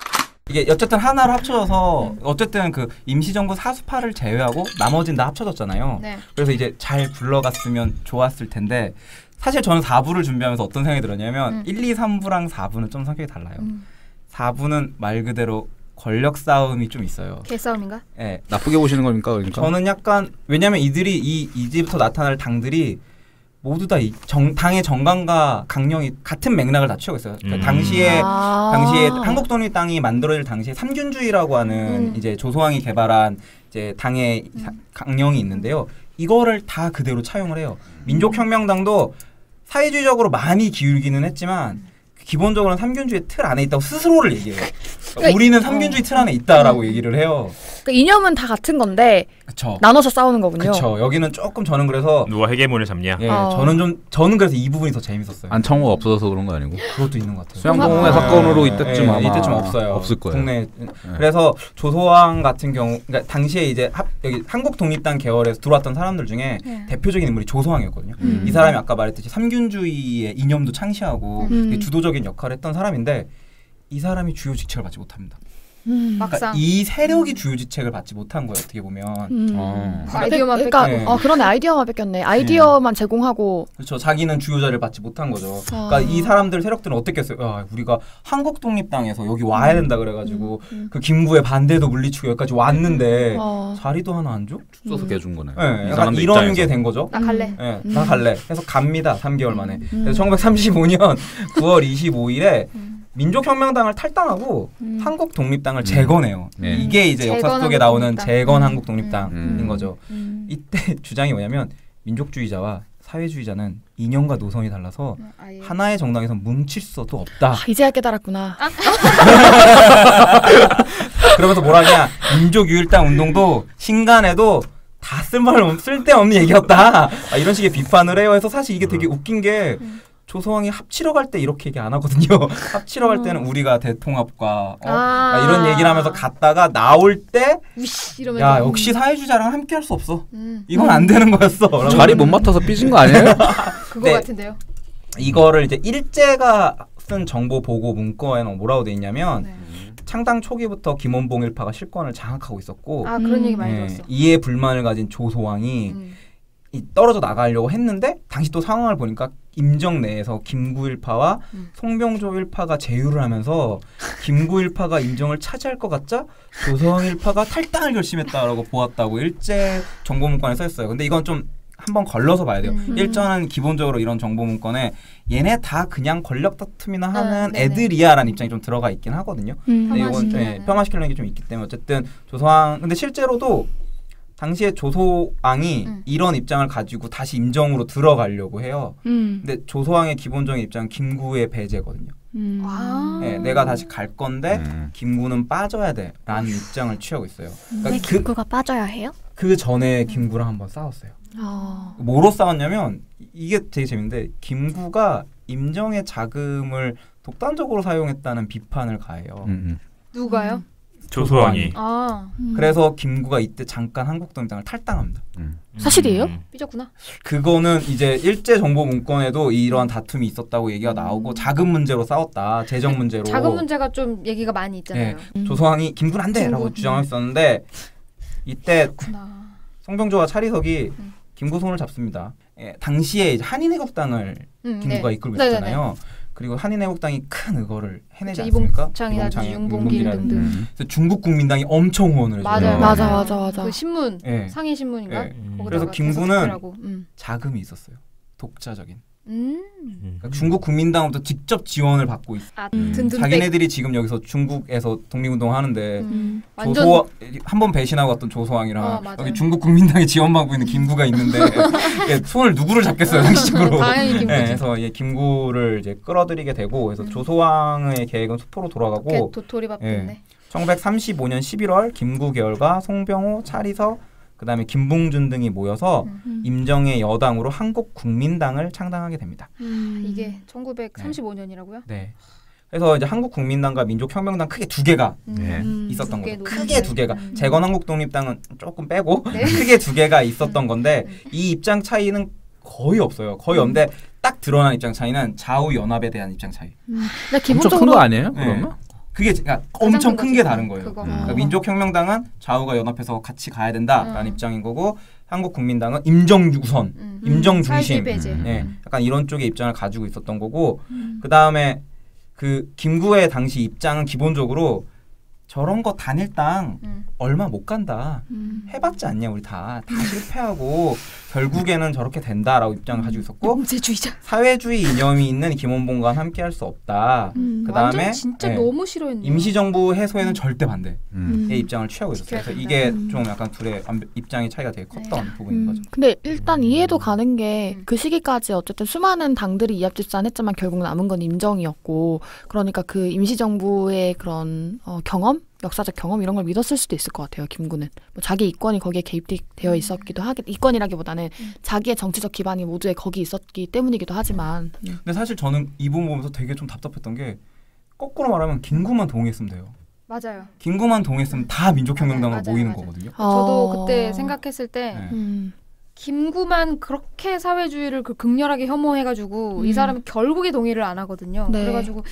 이게 어쨌든 하나를 합쳐서 어쨌든 그 임시정부 사수파를 제외하고 나머지는 다 합쳐졌잖아요. 네. 그래서 이제 잘 굴러갔으면 좋았을 텐데 사실 저는 사 부를 준비하면서 어떤 생각이 들었냐면 음. 일, 이, 삼 부랑 사 부는 좀 성격이 달라요. 음. 사 부는 말 그대로 권력 싸움이 좀 있어요. 개싸움인가? 예. 나쁘게 보시는 겁니까 그러니까? 저는 약간 왜냐면 이들이 이 이제부터 나타날 당들이 모두 다 이 정, 당의 정강과 강령이 같은 맥락을 다 취하고 있어요. 그러니까 음. 당시에 아. 당시에 한국독립당이 만들어질 당시에 삼균주의라고 하는 음. 이제 조소왕이 개발한 이제 당의 사- 강령이 있는데요. 이거를 다 그대로 차용을 해요. 민족혁명당도 사회주의적으로 많이 기울기는 했지만 기본적으로는 삼균주의 틀 안에 있다고 스스로를 얘기해요. 그러니까 우리는 삼균주의 틀 안에 있다라고 얘기를 해요. 그러니까 이념은 다 같은 건데 그쵸. 나눠서 싸우는 거군요. 그쵸. 여기는 조금 저는 그래서 누가 헤게몬을 잡냐? 예, 어. 저는 좀 저는 그래서 이 부분이 더 재밌었어요. 안창호가 없어서 그런 거 아니고? 그것도 있는 것 같아요. 수양동의 아. 사건으로 예, 이때쯤 예, 아마 이때쯤 없어요. 없을 거예요. 국내. 그래서 조소왕 같은 경우, 그러니까 당시에 이제 합, 여기 한국 독립당 계열에서 들어왔던 사람들 중에 네. 대표적인 인물이 조소왕이었거든요. 음. 이 사람이 아까 말했듯이 삼균주의의 이념도 창시하고 음. 되게 주도적인 역할을 했던 사람인데 이 사람이 주요 직책을 받지 못합니다. 음. 막상 그러니까 이 세력이 주요 직책을 받지 못한 거예요. 어떻게 보면. 음. 어. 아이디어만 그러니까 뺏겼네. 어 그러네 아이디어만 뺏겼네. 아이디어만 제공하고 그렇죠. 자기는 주요 자리를 받지 못한 거죠. 아. 그러니까 이 사람들 세력들은 어떻게 했어요? 야, 우리가 한국 독립당에서 여기 와야 된다 그래가지고 음. 그 김구의 반대도 물리치고 여기까지 왔는데 어. 자리도 하나 안 줘? 써서 깨준 거네. 네, 이 약간 사람들 이런 입장에서. 게 된 거죠. 나 갈래. 네, 음. 나 갈래. 그래서 갑니다. 삼 개월 만에. 음. 그래서 천구백삼십오 년 구월 이십오일에 민족혁명당을 탈당하고 음. 한국 독립당을 재건해요. 네. 이게 이제 역사 재건 속에 한국 나오는 독립당. 재건 음. 한국 독립당인 음. 거죠. 음. 이때 주장이 뭐냐면 민족주의자와 사회주의자는 이념과 노선이 달라서 아예. 하나의 정당에서 뭉칠 수도 없다. 아, 이제야 깨달았구나. 그러면서 뭐라냐? 민족유일당 운동도 신간에도 다 쓸말 쓸데없는 얘기였다. 아, 이런 식의 비판을 해요. 해서 사실 이게 되게 웃긴 게 조소왕이 합치러 갈 때 이렇게 얘기 안 하거든요. 합치러 갈 때는 우리가 대통합과 어? 아. 아, 이런 얘기를 하면서 갔다가 나올 때 우씨 이러면서. 야 역시 사회주의자랑 함께 할 수 없어. 음. 이건 안 되는 거였어. 라고 자리 못 맡아서 삐진 거 아니에요? 그거 네. 같은데요. 이거를 이제 일제가 쓴 정보 보고 문건에는 뭐라고 돼 있냐면 네. 창당 초기부터 김원봉 일파가 실권을 장악하고 있었고 아 그런 음. 얘기 많이 예, 들었어. 이에 불만을 가진 조소왕이 음. 이 떨어져 나가려고 했는데 당시 또 상황을 보니까 임정 내에서 김구 일파와 음. 송병조 일파가 제휴를 하면서 김구 일파가 임정을 차지할 것 같자 조소왕 일파가 탈당을 결심했다라고 보았다고 일제 정보문건에 써 있어요. 근데 이건 좀 한번 걸러서 봐야 돼요. 음. 일전은 기본적으로 이런 정보문건에 얘네 다 그냥 권력 다툼이나 하는 음, 네네. 애들이야라는 입장이 좀 들어가 있긴 하거든요. 음. 근데 이건 폄하시키려는. 예, 폄하시키려는 게 좀 있기 때문에 어쨌든 조소왕 근데 실제로도 당시에 조소왕이 음. 이런 입장을 가지고 다시 임정으로 들어가려고 해요. 음. 근데 조소왕의 기본적인 입장은 김구의 배제거든요. 음. 아. 예, 내가 다시 갈 건데 음. 김구는 빠져야 돼라는 입장을 취하고 있어요. 왜 그러니까 그, 김구가 빠져야 해요? 그 전에 김구랑 한번 싸웠어요. 아. 뭐로 싸웠냐면 이게 되게 재밌는데 김구가 임정의 자금을 독단적으로 사용했다는 비판을 가해요. 음, 음. 누가요? 조소왕이. 아 음. 그래서 김구가 이때 잠깐 한국동당을 탈당합니다. 사실이에요? 음. 삐졌구나. 그거는 이제 일제 정보 문건에도 이러한 다툼이 있었다고 얘기가 나오고 자금 문제로 싸웠다. 재정 문제로. 자금 문제가 좀 얘기가 많이 있잖아요. 음. 조소왕이 김구는 안 돼라고 김구. 주장했었는데 이때 그렇구나. 송병조와 차리석이 음. 김구 손을 잡습니다. 예, 당시에 이제 한인애국당을 음, 김구가 네. 이끌고 네네네. 있었잖아요. 그리고 한인애국당이 큰 의거를 해내지 그쵸, 않습니까? 이봉창이라든지 이봉창, 윤봉길 윤봉길이라든지. 등등. 음. 그래서 중국 국민당이 엄청 후원을 해줘요. 맞아요. 맞아, 맞아, 맞아. 그 신문 예, 상위 신문인가? 예. 거기다가 그래서 김구는 대서특필하고. 음. 자금이 있었어요. 독자적인. 음. 그러니까 중국 국민당으로부터 직접 지원을 받고 있어요. 아 음. 든든 백. 자기네들이 지금 여기서 중국에서 독립운동 하는데 음. 완전 조소 한 번 배신하고 왔던 조소왕이랑 어, 맞아요. 여기 중국 국민당이 지원받고 있는 김구가 있는데 예, 손을 누구를 잡겠어요 상식적으로. 당연히 김구지. 예, 그래서 예, 김구를 이제 끌어들이게 되고 그래서 음. 조소왕의 계획은 수포로 돌아가고 이렇게 도토리밥 예. 됐네. 천구백삼십오 년 십일월 김구 계열과 송병호, 차리석 그다음에 김봉준 등이 모여서 음. 임정의 여당으로 한국국민당을 창당하게 됩니다. 음. 이게 천구백삼십오 년이라고요? 네. 그래서 이제 한국국민당과 민족혁명당 크게 두 개가 네. 음. 있었던 두 개 거죠. 노선을. 크게 두 개가. 음. 재건한국독립당은 조금 빼고 네. 크게 두 개가 있었던 음. 건데 음. 이 입장 차이는 거의 없어요. 거의 음. 없는데 딱 드러난 입장 차이는 좌우 연합에 대한 입장 차이. 음. 근데 엄청 큰 기본적으로 거 아니에요? 네. 그러면? 그게 그러니까 엄청 큰 게 거죠. 다른 거예요. 그거. 음. 그러니까 어. 민족혁명당은 좌우가 연합해서 같이 가야 된다라는 음. 입장인 거고 한국국민당은 임정 우선, 음. 임정 살기 중심, 배제. 음. 예, 약간 이런 쪽의 입장을 가지고 있었던 거고 음. 그 다음에 그 김구의 당시 입장은 기본적으로 저런 거 단일당 음. 얼마 못 간다. 음. 해봤지 않냐 우리 다. 다 실패하고 결국에는 저렇게 된다라고 입장을 가지고 있었고 영재주의자. 사회주의 이념이 있는 김원봉과 함께할 수 없다. 음. 그 다음에 완전 진짜 예, 너무 싫어했네. 임시정부 해소에는 절대 반대의 음. 음. 입장을 취하고 있었어요. 그래서 지켜야 이게 된다. 좀 약간 둘의 완- 입장의 차이가 되게 컸던 네. 부분인 음. 거죠. 근데 일단 이해도 가는 게 음. 그 시기까지 어쨌든 수많은 당들이 이합집산했지만 결국 남은 건 임정이었고 그러니까 그 임시정부의 그런 어, 경험? 역사적 경험 이런 걸 믿었을 수도 있을 것 같아요. 김구는 뭐 자기 이권이 거기에 개입되어 있었기도 하겠 이권이라기보다는 음. 자기의 정치적 기반이 모두에 거기 있었기 때문이기도 하지만 음. 근데 사실 저는 이 부분 보면서 되게 좀 답답했던 게 거꾸로 말하면 김구만 동의했으면 돼요. 맞아요. 김구만 동의했으면 다 민족혁명당으로 맞아요, 모이는 맞아요. 거거든요. 저도 어. 그때 생각했을 때 네. 음. 김구만 그렇게 사회주의를 그 극렬하게 혐오해가지고 음. 이 사람이 결국에 동의를 안 하거든요. 네. 그래가지고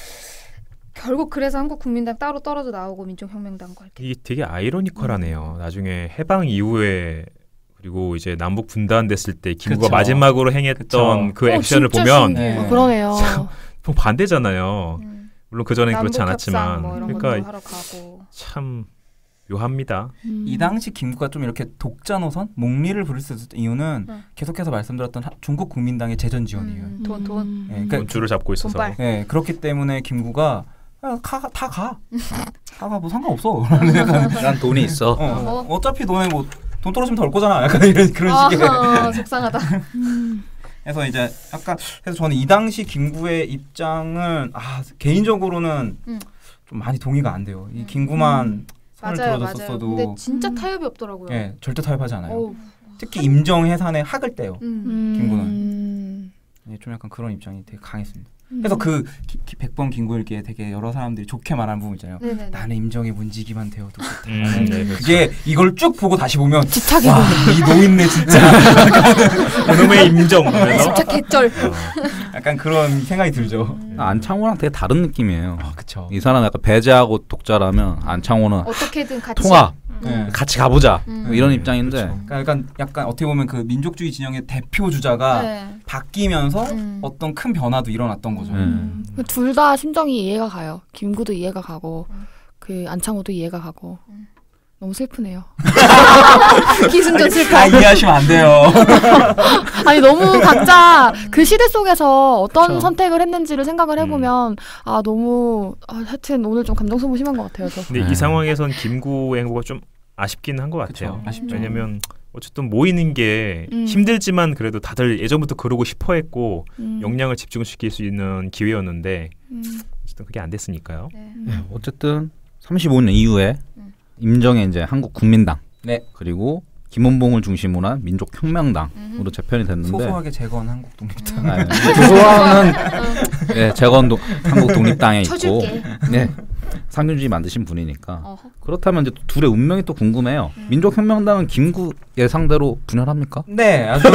결국 그래서 한국국민당 따로 떨어져 나오고 민족혁명당과 이렇게. 이게 되게 아이러니컬하네요. 나중에 해방 이후에 그리고 이제 남북 분단됐을 때 김구가 그쵸. 마지막으로 행했던 그쵸. 그 어, 액션을 진짜 보면 신기해. 네. 어, 그러네요. 뭐 반대잖아요. 음. 물론 그 전엔 그렇지 남북 않았지만 협상 뭐 이런 것도 그러니까 하러 가고. 참 묘합니다. 음. 이 당시 김구가 좀 이렇게 독자 노선, 목리를 부릴 수 있었던 이유는 응. 계속해서 말씀드렸던 하- 중국 국민당의 재정 지원이에요. 음, 돈 돈. 음. 예, 그러니까 원줄을 잡고 있어서 돈발. 예, 그렇기 때문에 김구가 야, 가, 다 가. 다 가. 뭐 상관없어. 라는 약간 난 돈이 있어. 어, 어. 어차피 너네 뭐 돈 떨어지면 더 올 거잖아. 약간 이런 그런 식의. 아, 속상하다. 음. 그래서 이제 약간 그래서 저는 이 당시 김구의 입장은 아 개인적으로는 음. 좀 많이 동의가 안 돼요. 이 음. 김구만 손을 맞아요, 맞아요. 들어줬었어도 근데 진짜 음. 타협이 없더라고요. 예, 절대 타협하지 않아요. 어우, 특히 임정 해산에 학을 떼요. 음. 음. 김구는. 예, 좀 약간 그런 입장이 되게 강했습니다. 그래서 그 기- 기- 백번 김구일기에 되게 여러 사람들이 좋게 말하는 부분 있잖아요. 네네네. 나는 임정의 문지기만 되어도 좋다. 음, 네, 그렇죠. 그게 이걸 쭉 보고 다시 보면 집착이 와이 노인네 진짜 그놈의 임정 하면서 진짜 개쩔. 어, 약간 그런 생각이 들죠. 음. 안창호랑 되게 다른 느낌이에요. 아, 그쵸. 이 사람 약간 배제하고 독자라면 안창호는 어떻게든 같이 통합, 네. 같이 가보자 음. 이런 입장인데 그러니까 약간, 약간 어떻게 보면 그 민족주의 진영의 대표 주자가 네. 바뀌면서 음. 어떤 큰 변화도 일어났던 거죠. 음. 둘 다 심정이 이해가 가요. 김구도 이해가 가고 음. 그 안창호도 이해가 가고 음. 너무 슬프네요. 기승전 슬퍼. 다 이해하시면 안 돼요. 아니 너무 각자 그 시대 속에서 어떤 그쵸. 선택을 했는지를 생각을 해보면 아 너무 아, 하여튼 오늘 좀 감정 소모 심한 것 같아요. 저. 근데 네. 이 상황에선 김구의 행보가 좀 아쉽긴 한 것 같아요. 그쵸, 아쉽죠. 왜냐면 어쨌든 모이는 게 음. 힘들지만 그래도 다들 예전부터 그러고 싶어했고 음. 역량을 집중시킬 수 있는 기회였는데 음. 어쨌든 그게 안 됐으니까요. 네. 네, 어쨌든 삼십오 년 이후에 음. 임정의 이제 한국 국민당 네. 그리고 김원봉을 중심으로 한 민족혁명당으로 음흠. 재편이 됐는데 소소하게 재건 한국 독립당. 네, 조소아는 네, 재건 도, 한국 독립당에 있고 쳐줄게. 네, 상균주의 만드신 분이니까 어허. 그렇다면 이제 또 둘의 운명이 또 궁금해요. 음. 민족혁명당은 김구 예상대로 분열합니까? 네, 아주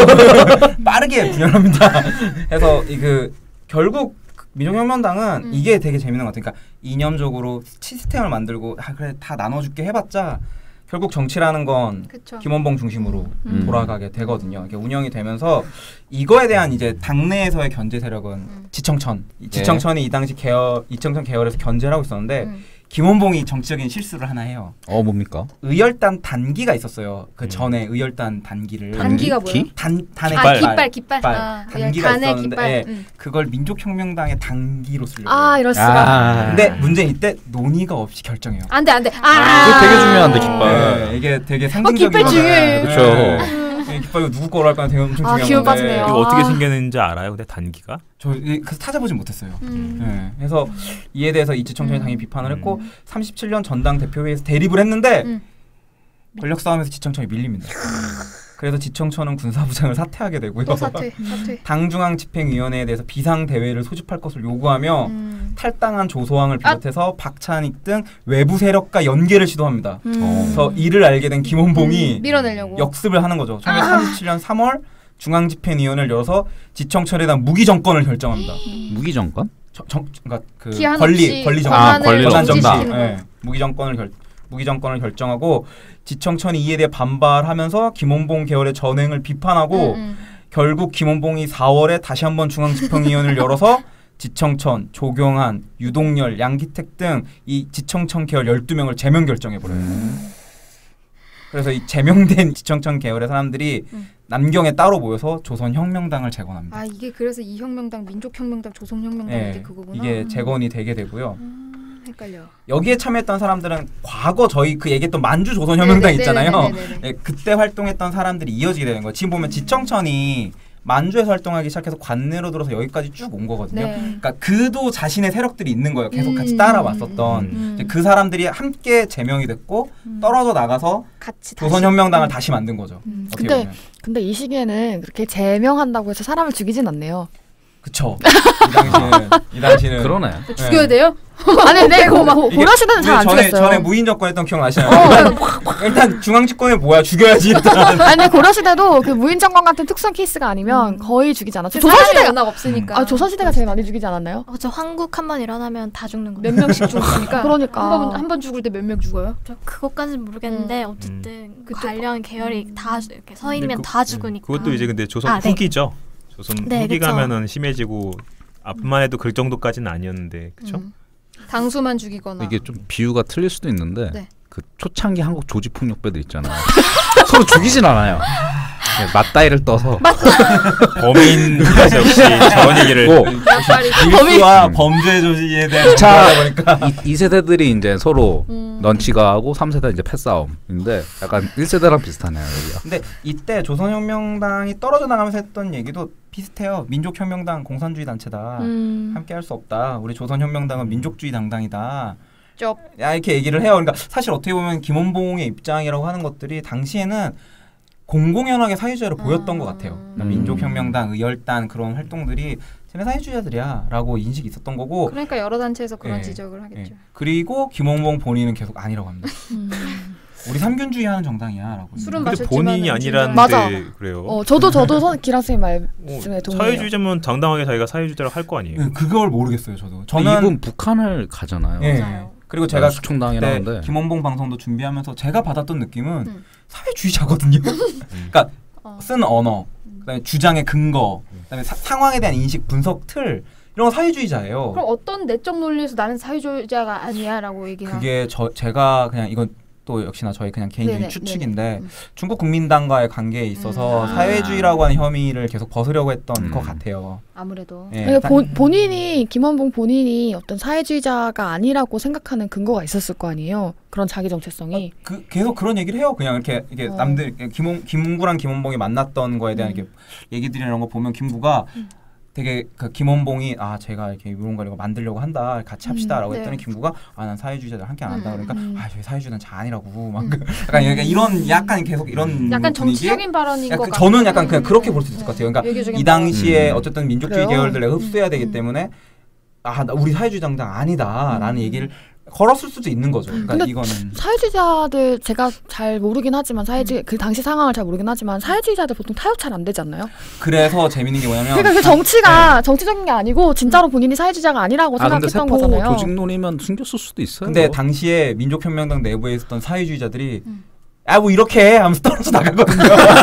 빠르게 분열합니다. 그래서 이 그 결국 민족혁명당은 음. 이게 되게 재밌는 것 같아요. 그러니까 이념적으로 시스템을 만들고 아 그래 다 나눠줄게 해봤자 결국 정치라는 건 그쵸. 김원봉 중심으로 음. 돌아가게 되거든요. 이게 운영이 되면서 이거에 대한 이제 당내에서의 견제 세력은 음. 지청천, 이 지청천이 이 당시 계열, 이청천 계열에서 견제를 하고 있었는데 음. 김원봉이 정치적인 실수를 하나 해요. 어 뭡니까? 의열단 단기가 있었어요. 그 음. 전에 의열단 단기를 단기가 뭐예요? 단 단의 아 깃발. 깃발 깃발. 깃발. 아, 단기가 간의 있었는데, 깃발. 예. 음. 그걸 민족혁명당의 단기로 쓰려고. 아 해요. 이럴 수가. 아. 근데 문제는 이때 논의가 없이 결정해요. 안돼 안돼. 이거 아. 되게 중요한데 깃발. 네, 이게 되게 어, 상징적인 깃발 중요해. 그쵸. 네, 깃발 이거 누구 거로 할까 되게 엄청 아, 중요한 기운 건데. 빠지네요. 이거 어떻게 아. 생겼는지 알아요? 근데 단기가? 저 이- 그래서 찾아보진 못했어요. 음. 네, 그래서 이에 대해서 이지청천이 음. 당연히 비판을 했고 음. 삼십칠 년 전당 대표회의에서 대립을 했는데 음. 권력 싸움에서 지청천이 밀립니다. 그래서 지청천은 군사부장을 사퇴하게 되고요. 또 사퇴 사퇴. 당중앙집행위원회에 대해서 비상대회를 소집할 것을 요구하며 음. 탈당한 조소왕을 비롯해서 박찬익 등 외부 세력과 연계를 시도합니다. 음. 그래서 이를 알게 된 김원봉이 밀어내려고. 역습을 하는 거죠. 천구백삼십칠 년 삼월 중앙집행위원회를 열어서 지청천에 대한 무기 정권을 결정합니다. 무기 정권? 저, 정, 그러니까 그 기한 권리 없이 권리 정권, 아, 권리 권한 정당, 정지시키는 거. 예, 무기 정권을 결 무기 정권을 결정하고 지청천이 이에 대해 반발하면서 김원봉 계열의 전횡을 비판하고 음, 음. 결국 김원봉이 사월에 다시 한번 중앙집행위원회를 열어서 지청천, 조경한, 유동열, 양기택 등 이 지청천 계열 열두 명을 제명 결정해버려요. 음. 그래서 이 제명된 지청천 계열의 사람들이 음. 남경에 따로 모여서 조선혁명당을 재건합니다. 아 이게 그래서 이혁명당, 민족혁명당, 조선혁명당 예, 이게 그거구나. 이게 음. 재건이 되게 되고요. 음, 헷갈려. 여기에 참여했던 사람들은 과거 저희 그 얘기했던 만주 조선혁명당 네네네네네네. 있잖아요. 네네네. 예, 그때 활동했던 사람들이 이어지게 되는 거예요. 지금 보면 지청천이 만주에서 활동하기 시작해서 관내로 들어서 여기까지 쭉 온 거거든요. 네. 그러니까 그도 자신의 세력들이 있는 거예요. 계속 같이 음. 따라왔었던 음. 이제 그 사람들이 함께 제명이 됐고 음. 떨어져 나가서 같이 다시. 조선혁명당을 다시 만든 거죠. 음. 어떻게 근데 보면. 근데 이 시기에는 그렇게 제명한다고 해서 사람을 죽이진 않네요. 그쵸. 이 당시는 이 당시는 그러네. 죽여야 돼요? 아니 근데 고, 고- 이게 고려 시대는 잘 안 전에, 죽였어요. 전에 무인 정권 했던 기억 나시나요? 일단, 일단 중앙집권에 뭐야 죽여야지 일단. 아니 근데 고려 시대도 그 무인 정권 같은 특수한 케이스가 아니면 음. 거의 죽이지 않았죠. 조선 시대 조선 시대가 연락 없으니까. 아 조선 시대가 제일 많이 죽이지 않았나요? 어, 저 황국 한 번 일어나면 다 죽는 거. 몇 명씩 죽으니까. 그러니까. 한번 한 번 죽을 때 몇 명 죽어요? 저 그것까지는 모르겠는데 어쨌든 그쪽 관련 계열이 음. 다 주- 이렇게 서 있으면 근데 그- 다 죽으니까. 그것도 이제 근데 조선 아, 네. 후기죠. 조선 네, 후기 그쵸. 가면은 심해지고 앞만 해도 그 정도까지는 아니었는데 그렇죠? 음. 당수만 죽이거나. 이게 좀 비유가 틀릴 수도 있는데 네. 그 초창기 한국 조직폭력배들 있잖아요. 서로 죽이진 않아요. 네, 맞다이를 떠서 범인에서 역시 저런 얘기를 고 밀수와 음. 범죄 조직에 대한 자, 보니까 이, 이 세대들이 이제 서로 음. 넌치가 하고 삼 세대 이제 패싸움인데 약간 일 세대랑 비슷하네요 여기가. 근데 이때 조선혁명당이 떨어져 나가면서 했던 얘기도 비슷해요. 민족혁명당 공산주의 단체다. 음. 함께 할 수 없다. 우리 조선혁명당은 민족주의 당당이다. 쩝. 야 이렇게 얘기를 해요. 그러니까 사실 어떻게 보면 김원봉의 입장이라고 하는 것들이 당시에는 공공연하게 사회주의로 보였던 것 같아요. 그러니까 음. 민족혁명당, 의열단 그런 활동들이 쟤네 사회주의자들이야라고 인식이 있었던 거고. 그러니까 여러 단체에서 그런 예, 지적을 하겠죠. 예. 그리고 김원봉 본인은 계속 아니라고 합니다. 음. 우리 삼균주의하는 정당이야라고. 술은 근데 마셨지만 본인이 아니라는데 맞아. 그래요. 어, 저도 저도 선, 기란 선생님 어, 말씀에 동의해요. 사회주의자면 당당하게 자기가 사회주의자라고 할 거 아니에요. 네, 그걸 모르겠어요 저도. 저는 저는 이분 북한을 가잖아요. 예. 맞아요. 그리고 제가 수총당이라는데 그때 김원봉 방송도 준비하면서 제가 받았던 느낌은 음. 사회주의자거든요. 그러니까 어. 쓴 언어, 그다음에 주장의 근거, 그다음에 사, 상황에 대한 인식, 분석 틀 이런 거 사회주의자예요. 그럼 어떤 내적 논리에서 나는 사회주의자가 아니야라고 얘기하. 그게 저 제가 그냥 이건 또 역시나 저희 그냥 개인적인 네네, 추측인데 네네. 음. 중국 국민당과의 관계에 있어서 음. 사회주의라고 하는 혐의를 계속 벗으려고 했던 음. 것 같아요. 아무래도. 예, 그러니까 딱- 본, 본인이 김원봉 본인이 어떤 사회주의자가 아니라고 생각하는 근거가 있었을 거 아니에요. 그런 자기 정체성이. 그 계속 그런 얘기를 해요. 그냥 이렇게 이게 어. 남들 김원 김구랑 김원봉이 만났던 거에 대한 음. 이렇게 얘기들이나 이런 거 보면 김구가 음. 되게 그 김원봉이 아 제가 이렇게 뭔가 이거 만들려고 한다 같이 합시다라고 음, 네. 했더니 김구가 아 난 사회주의자들 함께 안 한다 그러니까 음. 아 저희 사회주의는 잘 아니라고 막 음. 약간 약간 이런 약간 계속 이런 약간 분위기에 정치적인 발언인 것 약간 같아요. 저는 약간 그냥 그렇게 볼 수 있을 것 같아요. 그러니까 외교적인 이 당시에 음. 어쨌든 민족주의 그래요? 계열들 내가 흡수해야 되기 음. 때문에 아 나 우리 사회주의 당당 아니다라는 음. 얘기를 걸었을 수도 있는 거죠. 그러니까 근데 이거는 사회주의자들 제가 잘 모르긴 하지만 사회주의 그 당시 상황을 잘 모르긴 하지만 사회주의자들 보통 타협 잘 안 되지 않나요? 그래서 재밌는 게 뭐냐면 그러니까 그 정치가 정치적인 게 아니고 진짜로 본인이 사회주의자가 아니라고 아 근데 생각했던 세포 거잖아요. 조직론이면 숨겼을 수도 있어요. 근데 당시에 민족혁명당 내부에 있었던 사회주의자들이 음. 아 뭐 이렇게 해 하면서 떨어져 나가거든요.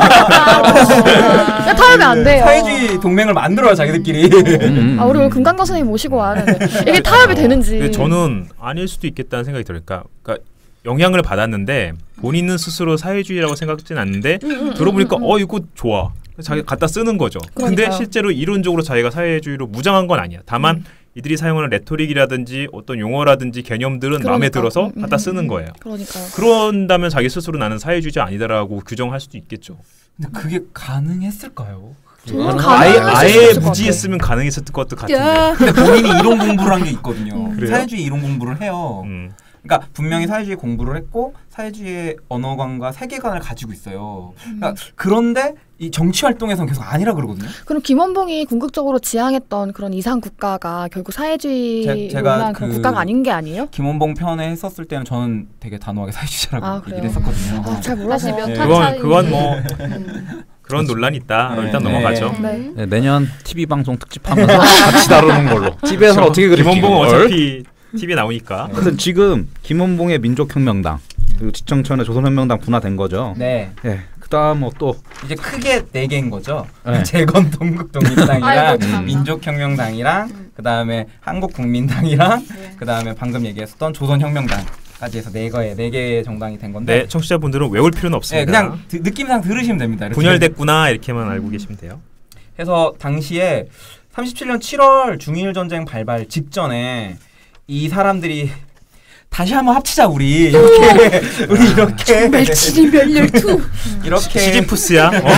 그러니까 타협이 안 돼요. 사회주의 동맹을 만들어요 자기들끼리. 음, 아 우리 음. 오늘 금강경 선생님 모시고 와야 되는데 이게 타협이 되는지. 근데 저는 아닐 수도 있겠다는 생각이 들어요. 그러니까, 그러니까 영향을 받았는데 본인은 스스로 사회주의라고 생각하진 않는데 들어보니까 어 이거 좋아. 자기 갖다 쓰는 거죠. 근데 그러니까요. 실제로 이론적으로 자기가 사회주의로 무장한 건 아니야. 다만 이들이 사용하는 레토릭이라든지 어떤 용어라든지 개념들은 마음에 그러니까. 들어서 음, 갖다 음, 쓰는 음. 거예요. 그러니까요. 그런다면 자기 스스로 나는 사회주의자 아니다라고 규정할 수도 있겠죠. 근데 그게 가능했을까요? 저는 아예 가능했을 수 아예 있을 것 같아요. 무지했으면 가능했을 것도 같은데. 야. 근데 본인이 이론 공부를 한 게 있거든요. 음. 그래요? 사회주의 이론 공부를 해요. 음. 그러니까 분명히 사회주의 공부를 했고 사회주의의 언어관과 세계관을 가지고 있어요. 그러니까 그런데 이 정치 활동에서는 계속 아니라 그러거든요. 그럼 김원봉이 궁극적으로 지향했던 그런 이상 국가가 결국 제- 사회주의로 제가 인한 그- 그런 국가가 아닌 게 아니에요? 김원봉 편에 했었을 때는 저는 되게 단호하게 사회주의자라고 아, 그래요? 얘기를 했었거든요. 아, 잘 몰라서. 다시 몇 네. 화 그건 차이. 그건 뭐 음. 그런 논란이 있다. 네. 일단 네. 넘어가죠. 네. 네, 내년 티비 방송 특집하면서 같이 다루는 걸로. 집에서 저 어떻게 그릴지. 김원봉은 어차피 티비에 나오니까. 근데 지금 김원봉의 민족혁명당 그리고 지청천의 조선혁명당 분화된 거죠. 네. 예. 그다음 뭐 또 이제 크게 네 개인 거죠. 네. 재건 동국독립당이랑 아이고, 참나. 민족혁명당이랑 음. 그다음에 한국국민당이랑 네. 그다음에 방금 얘기했었던 조선혁명당까지 해서 네 개의 네 개의 정당이 된 건데 네, 청취자분들은 외울 필요는 네, 없습니다. 그냥 드- 느낌상 들으시면 됩니다. 이렇게. 분열됐구나 이렇게만 알고 계시면 돼요. 해서 당시에 삼십칠 년 칠월 중일 전쟁 발발 직전에 이 사람들이 다시 한번 합치자 우리 이렇게 우리 이렇게 멸치리 멸렬투. 이렇게 시지푸스야. 어?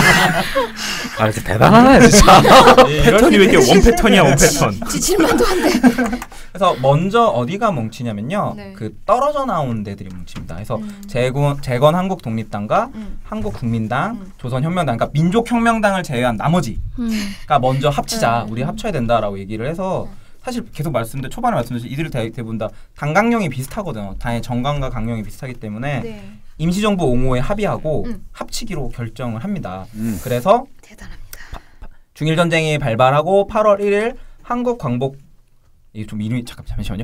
아 진짜 대단하네 진짜. 패턴이 왜 이렇게 원 패턴이야 원 패턴. 지칠만도 한데. 그래서 먼저 어디가 뭉치냐면요. 네. 그 떨어져 나온 데들이 뭉칩니다. 그래서 음. 재건 재건 한국독립당과 음. 한국국민당, 음. 조선혁명당, 그러니까 민족혁명당을 제외한 나머지가 음. 먼저 합치자, 음. 우리 합쳐야 된다라고 얘기를 해서 사실 계속 말씀드린 초반에 말씀드린 이들 대, 대부분 다 당강령이 비슷하거든요. 당의 정강과 강령이 비슷하기 때문에 네. 임시정부 옹호에 합의하고 음. 합치기로 결정을 합니다. 음. 그래서 대단합니다. 중일전쟁이 발발하고 팔월 일일 한국광복 이게 좀 이름이 잠깐 잠시만요.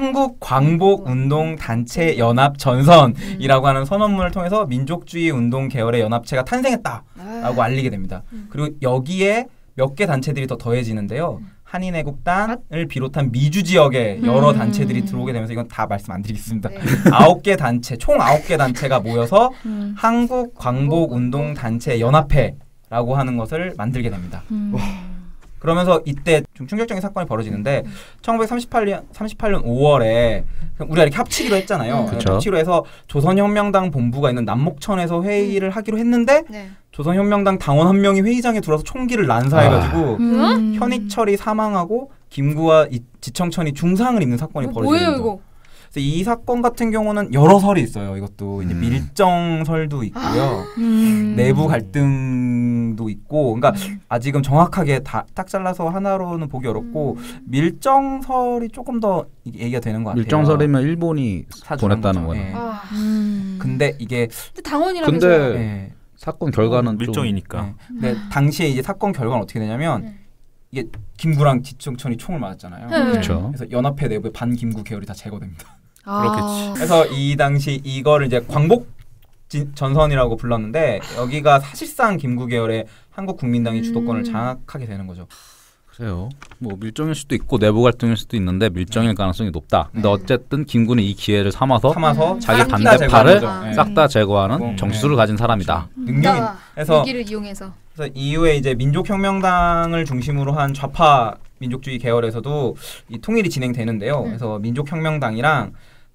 한국광복운동단체연합전선이라고 하는 선언문을 통해서 민족주의 운동 계열의 연합체가 탄생했다라고 아. 알리게 됩니다. 음. 그리고 여기에 몇 개 단체들이 더 더해지는데요. 한인애국단을 비롯한 미주 지역의 여러 음. 단체들이 들어오게 되면서 이건 다 말씀 안 드리겠습니다. 네. 아홉 개 단체, 총 아홉 개 단체가 모여서 음. 한국광복운동단체연합회라고 하는 것을 만들게 됩니다. 음. 그러면서 이때 좀 충격적인 사건이 벌어지는데 천구백삼십팔 년 삼십팔 년 오월에 우리가 이렇게 합치기로 했잖아요. 음. 그쵸. 합치기로 해서 조선혁명당 본부가 있는 남목천에서 회의를 하기로 했는데 네. 조선혁명당 당원 한 명이 회의장에 들어와서 총기를 난사해가지고 음. 현익철이 사망하고 김구와 이, 지청천이 중상을 입는 사건이 뭐, 벌어지게 뭐예요 됩니다. 이거? 그래서 이 사건 같은 경우는 여러 설이 있어요. 이것도 이제 음. 밀정설도 있고요. 음. 내부 갈등 동맹도 있고, 그러니까 음. 아직은 정확하게 다 딱 잘라서 하나로는 보기 어렵고 음. 밀정설이 조금 더 얘기가 되는 것 같아요. 밀정설이면 일본이 사주라는 보냈다는 거죠. 거네. 예. 아, 음. 근데 이게 근데 당원이라면서. 근데 예. 사건 결과는 좀 밀정이니까. 네. 근데 당시에 이제 사건 결과는 어떻게 되냐면 네. 이게 김구랑 지청천이 총을 맞았잖아요. 네. 그렇죠. 그래서 연합회 내부의 반김구 계열이 다 제거됩니다. 아. 그렇겠지. 그래서 이 당시 이거를 이제 광복 진- 전선이라고 불렀는데 여기가 사실상 김구 계열의 한국 국민당이 주도권을 음. 장악하게 되는 거죠. 그래요. 뭐 밀정일 수도 있고 내부 갈등일 수도 있는데 밀정일 가능성이 높다. 근데 네. 어쨌든 김구는 이 기회를 삼아서 삼아서 음. 자기 싹다 반대파를 제거하는 거죠. 싹 다 제거하는 음. 정수를 가진 사람이다. 능력이 아, 그래서 위기를 이용해서. 그래서 이후에 이제 민족혁명당을 중심으로 한 좌파 민족주의 계열에서도 이 통일이 진행되는데요. 음. 그래서 민족혁명당이랑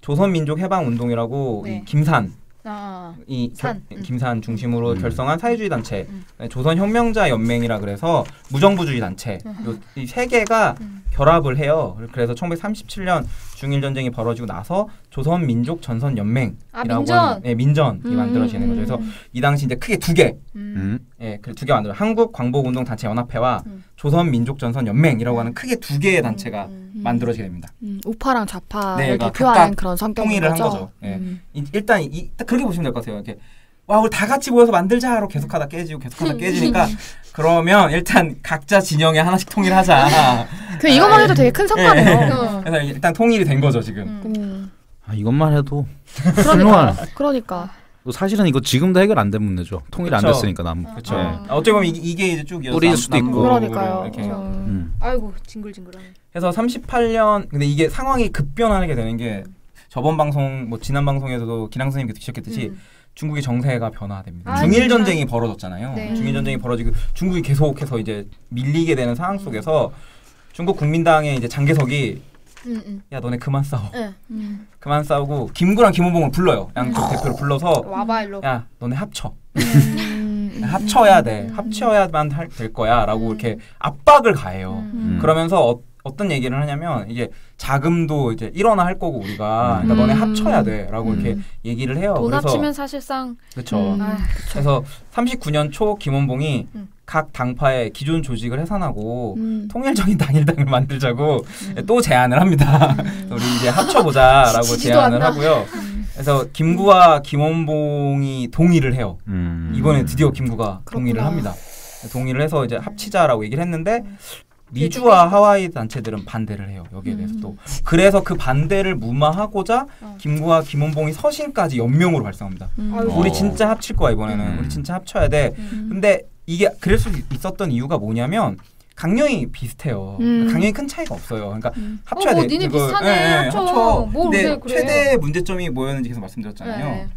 조선민족해방운동이라고 네. 이 김산 아, 이 산. 결- 음. 김산 중심으로 음. 결성한 사회주의 단체 음. 조선혁명자 연맹이라 그래서 무정부주의 단체 음. 이 세 개가 음. 결합을 해요. 그래서 천구백삼십칠 년 중일 전쟁이 벌어지고 나서 조선민족 전선 연맹이라고 아, 민전. 하는 네, 민전이 음. 만들어지는 거죠. 그래서 이 당시 이제 크게 두 개, 음. 음. 예, 그 두 개 만들어 한국 광복운동 단체 연합회와 음. 조선민족전선 연맹이라고 하는 크게 두 개의 단체가 음. 만들어지게 됩니다. 음, 우파랑 좌파를 네, 그러니까 대표하는 각각 그런 성격인 통일을 한 거죠. 거죠. 예. 음. 이- 일단 이, 딱 그렇게 보시면 될 것 같아요. 이렇게 와 우리 다 같이 모여서 만들자로 계속하다 깨지고 계속하다 깨지니까 그러면 일단 각자 진영에 하나씩 통일하자. 그 이것만 해도 되게 큰 성과네요. 어. 그래서 일단 통일이 된 거죠 지금. 음. 음. 아, 이것만 해도 그러니까 훌륭한. 그러니까 또 사실은 이거 지금도 해결 안 된 문제죠. 통일 안 그쵸. 됐으니까 남. 그렇죠. 아. 어떻게 보면 이게, 이게 이제 쭉 이어서 뿌릴 남- 수도 있고. 남북으로 그러니까요. 이렇게. 음. 음. 아이고 징글징글하네. 그래서 삼십팔 년 근데 이게 상황이 급변하게 되는 게 저번 방송 뭐 지난 방송에서도 기랑 선생님께서 지적했듯이 음. 중국의 정세가 변화됩니다. 아, 중일 진짜? 전쟁이 벌어졌잖아요. 네. 중일 전쟁이 벌어지고 중국이 계속해서 이제 밀리게 되는 상황 속에서 중국 국민당의 이제 장개석이 음, 음. 야 너네 그만 싸워, 네. 음. 그만 싸우고 김구랑 김원봉을 불러요. 양쪽 대표를 불러서 와봐 일로. 야 너네 합쳐, 음. 합쳐야 돼, 음. 합쳐야만 할, 될 거야라고 음. 이렇게 압박을 가해요. 음. 그러면서 어, 어떤 얘기를 하냐면 이게 자금도 이제 일원화 할 거고 우리가 그러니까 음. 너네 합쳐야 돼라고 음. 이렇게 얘기를 해요. 돈 그래서 합치면 사실상 그렇죠. 음. 아, 그래서 삼십구 년 초 김원봉이 음. 각 당파의 기존 조직을 해산하고 음. 통일적인 당일당을 만들자고 음. 또 제안을 합니다. 음. 우리 이제 합쳐보자라고 지지도 제안을 않나? 하고요. 음. 그래서 김구와 김원봉이 동의를 해요. 음. 이번에 드디어 김구가 그렇구나. 동의를 합니다. 동의를 해서 이제 합치자라고 얘기를 했는데 음. 미주와 하와이 단체들은 반대를 해요. 여기에 대해서 음. 또 그래서 그 반대를 무마하고자 어. 김구와 김원봉이 서신까지 연명으로 발송합니다. 음. 아이고. 우리 어. 진짜 합칠 거야 이번에는. 음. 우리 진짜 합쳐야 돼. 음. 근데 이게 그럴 수 있었던 이유가 뭐냐면 강령이 비슷해요. 음. 강령이 큰 차이가 없어요. 그러니까 음. 합쳐야 어, 뭐 돼. 니네 이거- 비슷하네. 예, 예, 합쳐. 합쳐. 뭐 근데 그래, 그래. 최대 문제점이 뭐였는지 계속 말씀드렸잖아요. 네.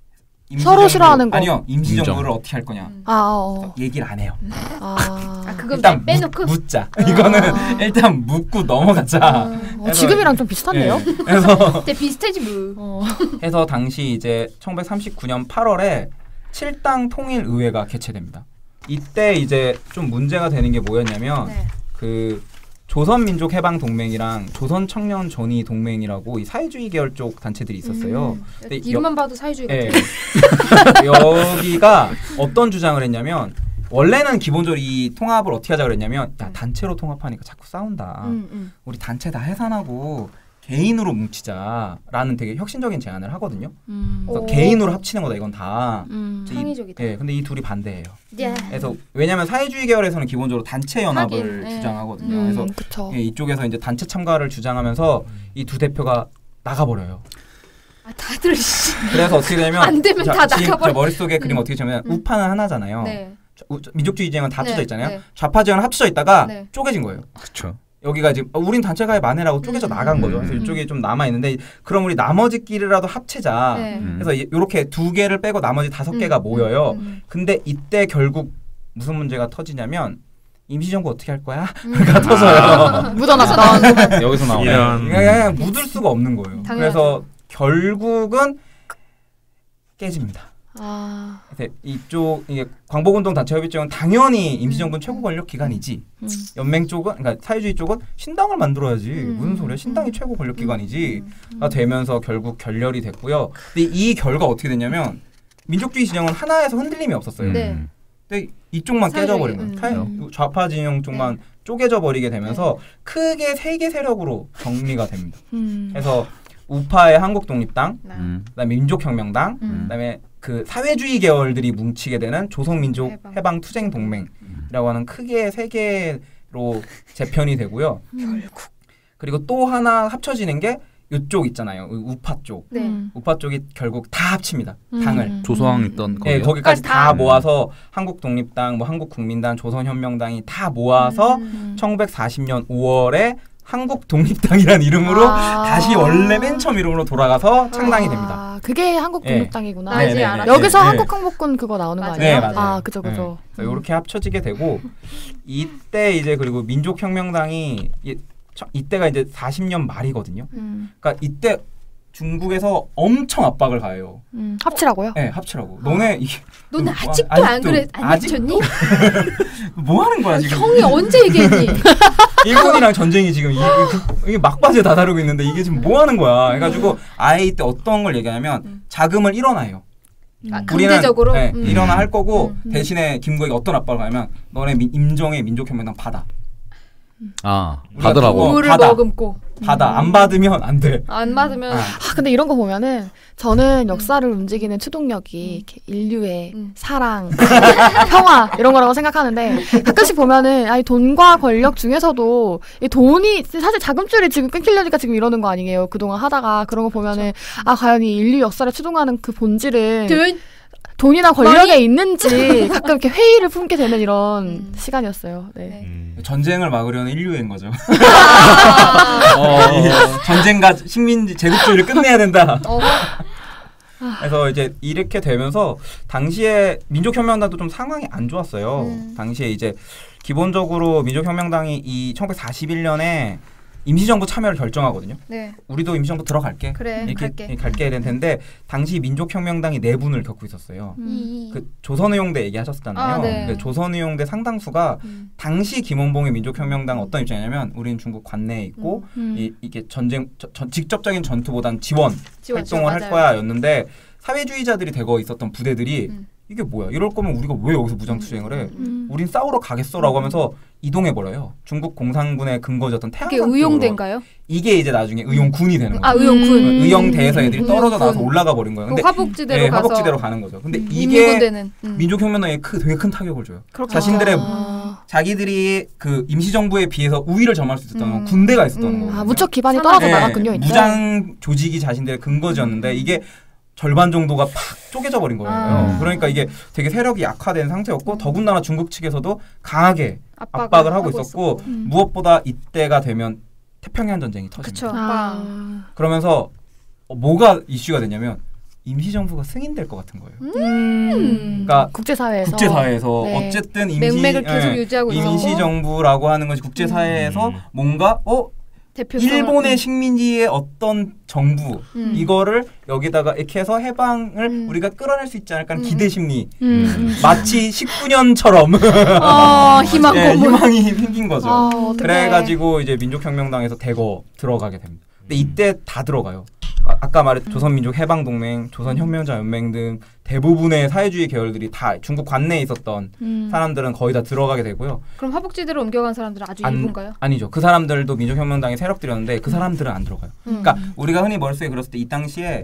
서로 싫어하는 거. 아니요. 임시정부를 인정. 어떻게 할 거냐. 음. 아, 어. 얘기를 안 해요. 아. 아 그거 일단 빼, 빼놓고. 묻, 자 이거는 아. 일단 묻고 넘어가자. 어. 어, 그래서- 지금이랑 좀 비슷한데요? 예. 그래서 근데 비슷하지 뭐. 어. 해서 당시 이제 천구백삼십구 년 팔월에 칠당 통일의회가 개최됩니다. 이때 이제 좀 문제가 되는 게 뭐였냐면 네. 그 조선민족해방동맹이랑 조선청년전의동맹이라고 이 사회주의 계열 쪽 단체들이 있었어요. 음. 근데 이름만 봐도 사회주의 예. 같아. 여기가 어떤 주장을 했냐면 원래는 기본적으로 이 통합을 어떻게 하자 그랬냐면 야 음. 단체로 통합하니까 자꾸 싸운다. 음, 음. 우리 단체 다 해산하고 개인으로 뭉치자라는 되게 혁신적인 제안을 하거든요. 음. 그래서 오. 개인으로 합치는 거다 이건 다. 음. 이- 창의적이다. 예, 근데 이 둘이 반대예요. 예. 그래서 왜냐하면 사회주의 계열에서는 기본적으로 단체 연합을 하긴, 예. 주장하거든요. 음, 그래서 그쵸. 예, 이쪽에서 이제 단체 참가를 주장하면서 이 두 대표가 나가버려요. 아 다들 씨. 그래서 어떻게 되냐면 안 되면 다 지금 나가버려. 저 머릿속에 그림 어떻게 되냐면 음. 우파는 하나잖아요. 네. 우- 민족주의 지형은 다 네, 합쳐져 있잖아요. 네. 좌파 지형은 합쳐져 있다가 네. 쪼개진 거예요. 그렇죠. 여기가 지금 어, 우린 단체가에 만해라고 쪼개져 음. 나간 거죠. 그래서 음. 이쪽이 좀 남아 있는데 그럼 우리 나머지끼리라도 합치자. 네. 음. 그래서 이렇게 두 개를 빼고 나머지 다섯 음, 개가 음, 모여요. 음, 근데 이때 결국 무슨 문제가 터지냐면 임시정부 어떻게 할 거야? 음. 가 터져요. 아, 묻어놨던. 여기서 나오네. 이런 그냥 묻을 수가 없는 거예요. 당연하죠. 그래서 결국은 깨집니다. 아. 그래서 이쪽 이게 광복운동 단체 협의 쪽은 당연히 임시정부는 음. 최고 권력 기관이지. 음. 연맹 쪽은 그러니까 사회주의 쪽은 신당을 만들어야지. 음. 무슨 소리야? 신당이 음. 최고 권력 기관이지. 음. 가 되면서 결국 결렬이 됐고요. 근데 이 결과 어떻게 됐냐면 민족주의 진영은 하나에서 흔들림이 없었어요. 네. 음. 근데 이쪽만 사회주의, 깨져버린 음. 거예요. 타- 좌파 진영 쪽만 네. 쪼개져 버리게 되면서 크게 세 개 세력으로 정리가 됩니다. 음. 그래서 우파의 한국독립당, 음. 그다음에 민족혁명당, 음. 그다음에 그 사회주의 계열들이 뭉치게 되는 조선민족 해방. 해방 투쟁 동맹이라고 하는 크게 세 개로 재편이 되고요. 결국. 그리고 또 하나 합쳐지는 게 이쪽 있잖아요. 우파 쪽. 네. 음. 우파 쪽이 결국 다 합칩니다. 음. 당을. 조소왕 있던 네, 거기요. 거기까지 다 다. 모아서 한국독립당, 뭐 한국국민당, 조선혁명당이 다 모아서 음. 천구백사십 년 오월에 한국독립당이라는 이름으로 아. 다시 원래 맨 처음 이름으로 돌아가서 창당이 됩니다. 아, 그게 한국 네. 독립당이구나. 나 이제 네, 네, 알았어. 네. 여기서 네. 한국항복군 그거 나오는 거 맞아요. 아니에요? 네, 맞아요. 아, 그죠, 그죠. 네. 이렇게 합쳐지게 되고 이때 이제 그리고 민족혁명당이 이, 저- 이때가 이제 사십 년 말이거든요. 음, 그러니까 이때 중국에서 엄청 압박을 가해요. 음, 합치라고요? 네, 합치라고. 너네 이게 너는 와, 아직도 안 아직도, 그래 안 아직도? 미쳤니? 뭐 하는 거야 지금? 형이 언제 얘기했니? 일본이랑 전쟁이 지금 이게, 이게 막바지에 다다르고 있는데 이게 지금 뭐 하는 거야? 해가지고 아예 이때 어떤 걸 얘기하냐면 자금을 일어나요. 아, 우리는 강제적으로 네, 음. 일어나 할 거고 음. 대신에 김구에게 어떤 압박을 하면 너네 민, 임정의 민족혁명당 받아. 아 우리가 받으라고. 그거- 우를 받아. 머금고 받아. 안 받으면 안 돼. 안 받으면 아. 아, 근데 이런 거 보면은 저는 역사를 움직이는 추동력이 이렇게 인류의 음. 사랑, 평화 이런 거라고 생각하는데 가끔씩 보면은 아니 돈과 권력 중에서도 이 돈이 사실 자금줄이 지금 끊기려니까 지금 이러는 거 아니에요. 그동안 하다가 그런 거 보면은 아 과연 이 인류 역사를 추동하는 그 본질은 돈 돈이나 권력에 머니? 있는지 가끔 이렇게 회의를 품게 되는 이런 음. 시간이었어요. 네. 네. 음. 전쟁을 막으려는 인류인 거죠. 어. 전쟁과 식민지 제국주의를 끝내야 된다. 어, 그래서 이제 이렇게 되면서 당시에 민족혁명당도 좀 상황이 안 좋았어요. 음. 당시에 이제 기본적으로 민족혁명당이 이 천구백사십일 년에 임시정부 참여를 결정하거든요. 네. 우리도 임시정부 들어갈게. 그래, 이렇게 갈게. 갈게 될 텐데 당시 민족혁명당이 내분을 겪고 있었어요. 음. 이, 그 조선의용대 얘기하셨잖아요. 아, 네. 근데 조선의용대 상당수가 음. 당시 김원봉의 민족혁명당 어떤 입장이냐면 우리는 중국 관내에 있고 음. 이, 이게 전쟁 저, 저, 직접적인 전투보단 지원 지원, 활동을 할 맞아요. 거야였는데 사회주의자들이 대거 있었던 부대들이 음. 이게 뭐야 이럴 거면 우리가 왜 여기서 무장투쟁을 해? 음. 우린 싸우러 가겠어라고 하면서 이동해 버려요. 중국 공산군의 근거지였던 그게 태양산 쪽으로. 의용대인가요? 이게 이제 나중에 의용군이 되는 아 거예요. 의용군. 음. 의용대에서 애들이 떨어져 의용군. 나와서 올라가 버린 거예요. 근데 화북지대로 네, 가서 화북지대로 가는 거죠. 근데 음, 이게 인민군대는 음. 민족혁명당에 크, 되게 큰 타격을 줘요. 그렇구나. 자신들의 아, 자기들이 그 임시정부에 비해서 우위를 점할 수 있었던 건 음. 군대가 있었던 음. 거거든요. 아 무척 기반이 네, 떨어져 나갔군요. 이때. 무장 조직이 자신들의 근거지였는데 이게 절반 정도가 팍 쪼개져 버린 거예요. 아. 그러니까 이게 되게 세력이 약화된 상태였고 음. 더군다나 중국 측에서도 강하게 압박을, 압박을 하고 있었고 음. 무엇보다 이때가 되면 태평양 전쟁이 터집니다. 그쵸. 아. 그러면서 어, 뭐가 이슈가 되냐면 임시정부가 승인될 것 같은 거예요. 음. 그러니까 국제사회에서 국제사회에서 네. 어쨌든 임시 맥맥을 계속 예, 유지하고 있었고 임시정부라고 하는 것이 국제사회에서 음. 뭔가 어 대표성을 일본의 음. 식민지의 어떤 정부 음. 이거를 여기다가 이렇게 해서 해방을 음. 우리가 끌어낼 수 있지 않을까 하는 음. 기대 심리 음. 마치 십구 년처럼 어, 희망 예, 고문. 희망이 생긴 거죠. 아, 어떡해. 그래가지고 이제 민족혁명당에서 대거 들어가게 됩니다. 근데 이때 다 들어가요. 아, 아까 말했 조선민족 해방동맹, 조선혁명자연맹 등 대부분의 사회주의 계열들이 다 중국 관내에 있었던 음. 사람들은 거의 다 들어가게 되고요. 그럼 화북지대로 옮겨간 사람들은 아주 안- 일부인가요? 아니죠. 그 사람들도 민족혁명당의 세력들이었는데 그 사람들은 안 들어가요. 음. 그러니까 우리가 흔히 머릿속에 그렸을 때 이 당시에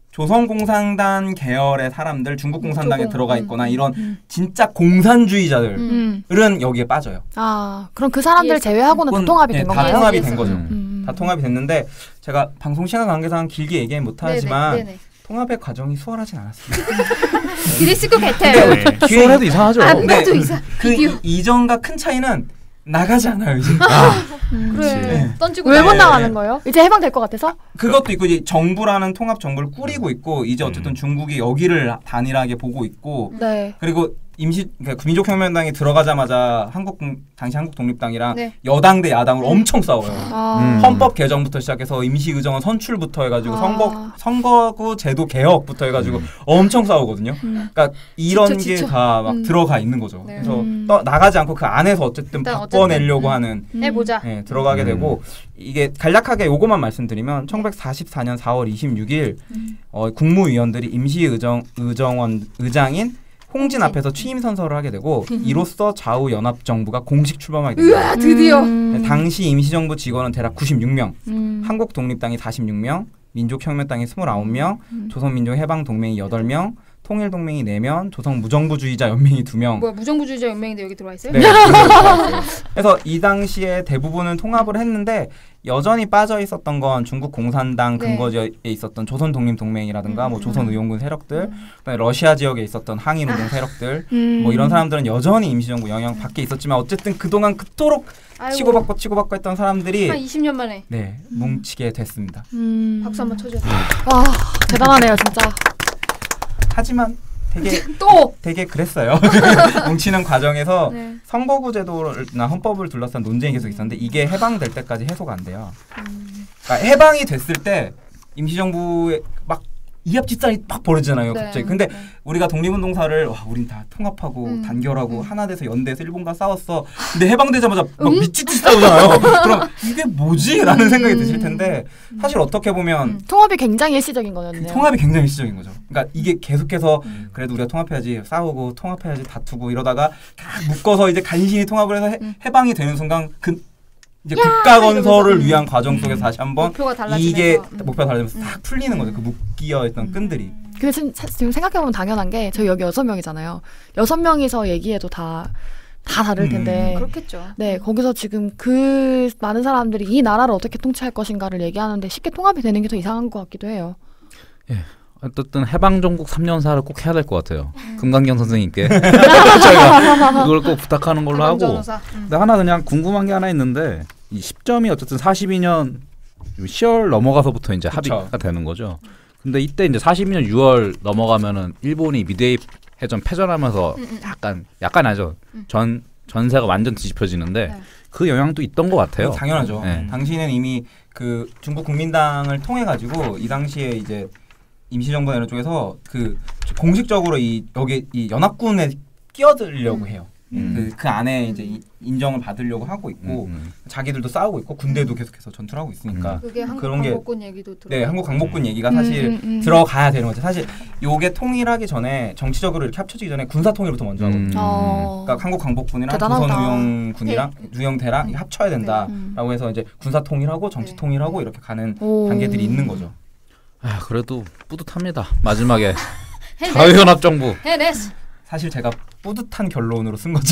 조선공산당 계열의 사람들 중국 공산당에 조공, 들어가 음, 있거나 음, 이런 음. 진짜 공산주의자들은 음. 음. 여기에 빠져요. 아 그럼 그 사람들 이해했어. 제외하고는 다 그건, 통합이 예, 된 다 건가요? 통합이 이해했어. 된 거죠. 음. 음. 다 통합이 됐는데 제가 방송 시간 관계상 길게 얘기는 못하지만 네네, 네네. 통합의 과정이 수월하진 않았습니다. 그랬을 것 같아요. 네. 수월해도 이상하죠. 안 네. 봐도 이상. 그 비디오. 이- 이전과 큰 차이는 나가지 않아요 이제. 음. 그래 네. 던지고 왜 못 네. 나가는 거예요? 이제 해방될 것 같아서? 그것도 있고 이제 정부라는 통합 정부를 꾸리고 있고 이제 어쨌든 음. 중국이 여기를 단일하게 보고 있고 네. 그리고 임시 그러니까 민족혁명당이 들어가자마자 한국 당시 한국독립당이랑 네. 여당 대 야당으로 음. 엄청 싸워요. 아. 음. 헌법 개정부터 시작해서 임시의정원 선출부터 해가지고 아. 선거 선거구 제도 개혁부터 해가지고 엄청 싸우거든요. 음. 그러니까 이런 지쳐, 게 지쳐. 다 막 음. 들어가 있는 거죠. 네. 그래서 음. 떠, 나가지 않고 그 안에서 어쨌든 일단 바꿔내려고 어쨌든, 음. 하는 음. 해보자. 예, 들어가게 음. 되고 이게 간략하게 요것만 말씀드리면 천구백사십사 년 사월 이십육 일 음. 어, 국무위원들이 임시의정 의정원 의장인 홍진 앞에서 취임 선서를 하게 되고 이로써 좌우 연합 정부가 공식 출범하게 됩니다. 으아 드디어. 음. 당시 임시정부 직원은 대략 구십육 명, 음. 한국독립당이 사십육 명, 민족혁명당이 이십구 명, 음. 조선민족해방동맹이 여덟 명, 통일동맹이 네 명, 조선무정부주의자 연맹이 두 명. 뭐야 무정부주의자 연맹인데 여기 들어와 있어요? 네. 들어있어요. 그래서 이 당시에 대부분은 통합을 했는데 여전히 빠져 있었던 건 중국 공산당 네. 근거지에 있었던 조선독립동맹이라든가 음, 뭐 음. 조선의용군 세력들, 음. 그다음에 러시아 지역에 있었던 항일운동 세력들, 음. 뭐 이런 사람들은 여전히 임시정부 영향 밖에 있었지만 어쨌든 그동안 그토록 아이고, 치고받고 치고받고 했던 사람들이 한 이십 년 만에 네 뭉치게 됐습니다. 음. 박수 한번 쳐줘요. 와 대단하네요 진짜. 하지만 되게 또 되게 그랬어요. 뭉치는 과정에서 네. 선거구 제도나 헌법을 둘러싼 논쟁이 계속 있었는데 이게 해방될 때까지 해소가 안 돼요. 음. 그러니까 해방이 됐을 때 임시정부에 막 이합집산이 막 벌어지잖아요. 네. 갑자기. 근데 네. 우리가 독립운동사를 와 우린 다 통합하고 음. 단결하고 음. 하나 돼서 연대해서 일본과 싸웠어. 근데 해방되자마자 막 응? 미치듯이 싸우잖아요. 그럼 이게 뭐지? 라는 생각이 드실 텐데 음. 사실 어떻게 보면 음. 통합이 굉장히 일시적인 그 거였네요. 통합이 굉장히 일시적인 거죠. 그러니까 이게 계속해서 음. 그래도 우리가 통합해야지 싸우고 통합해야지 다투고 이러다가 다 묶어서 이제 간신히 통합을 해서 해, 음. 해방이 되는 순간 그 이제 국가 건설을 이러면서. 위한 과정 속에서 다시 한번 목표가 달라지면서 이게 음. 목표가 달라지면서 음. 딱 풀리는 거죠. 그 묶여 있던 음. 끈들이. 근데 지금, 사- 지금 생각해보면 당연한 게 저희 여기 여섯 명이잖아요. 여섯 명이서 얘기해도 다, 다 다를 음. 텐데. 그렇겠죠. 네, 거기서 지금 그 많은 사람들이 이 나라를 어떻게 통치할 것인가를 얘기하는데 쉽게 통합이 되는 게 더 이상한 것 같기도 해요. 어쨌든 해방정국 삼 년사를 꼭 해야 될 것 같아요. 금강경 선생님께 저희가 그걸 꼭 부탁하는 걸로 하고. 전호사. 음. 근데 하나 그냥 궁금한 게 하나 있는데 이 십 점이 어쨌든 사십이 년 시월 넘어가서부터 이제 그쵸. 합의가 되는 거죠. 근데 이때 이제 사십이 년 유월 넘어가면은 일본이 미드웨이 해전 패전하면서 음, 음. 약간 약간 아죠. 음. 전 전세가 완전 뒤집혀지는데 네. 그 영향도 있던 것 같아요. 당연하죠. 네. 당시는 이미 그 중국 국민당을 통해 가지고 이 당시에 이제 임시정부 이런 쪽에서 그 공식적으로 이 여기 이 연합군에 끼어들려고 해요. 음. 그, 그 안에 이제 이- 인정을 받으려고 하고 있고 음, 음. 자기들도 싸우고 있고 군대도 계속해서 전투를 하고 있으니까 그게 한국 그런 게- 광복군 얘기도 들어. 네 한국 강복군 얘기가 사실 음, 음, 음. 들어가야 되는 거죠. 사실 요게 통일하기 전에 정치적으로 이렇게 합쳐지기 전에 군사 통일부터 먼저 하거든요. 음. 어. 그러니까 한국 강복군이랑 대단하다. 조선의용군이랑 누영대랑 네. 합쳐야 된다라고 음. 해서 이제 군사 통일하고 정치 네. 통일하고 이렇게 가는 오. 단계들이 있는 거죠. 아, 그래도 뿌듯합니다. 마지막에 해냈어. 자유연합 정부. 해냈어. 사실 제가 뿌듯한 결론으로 쓴 거죠.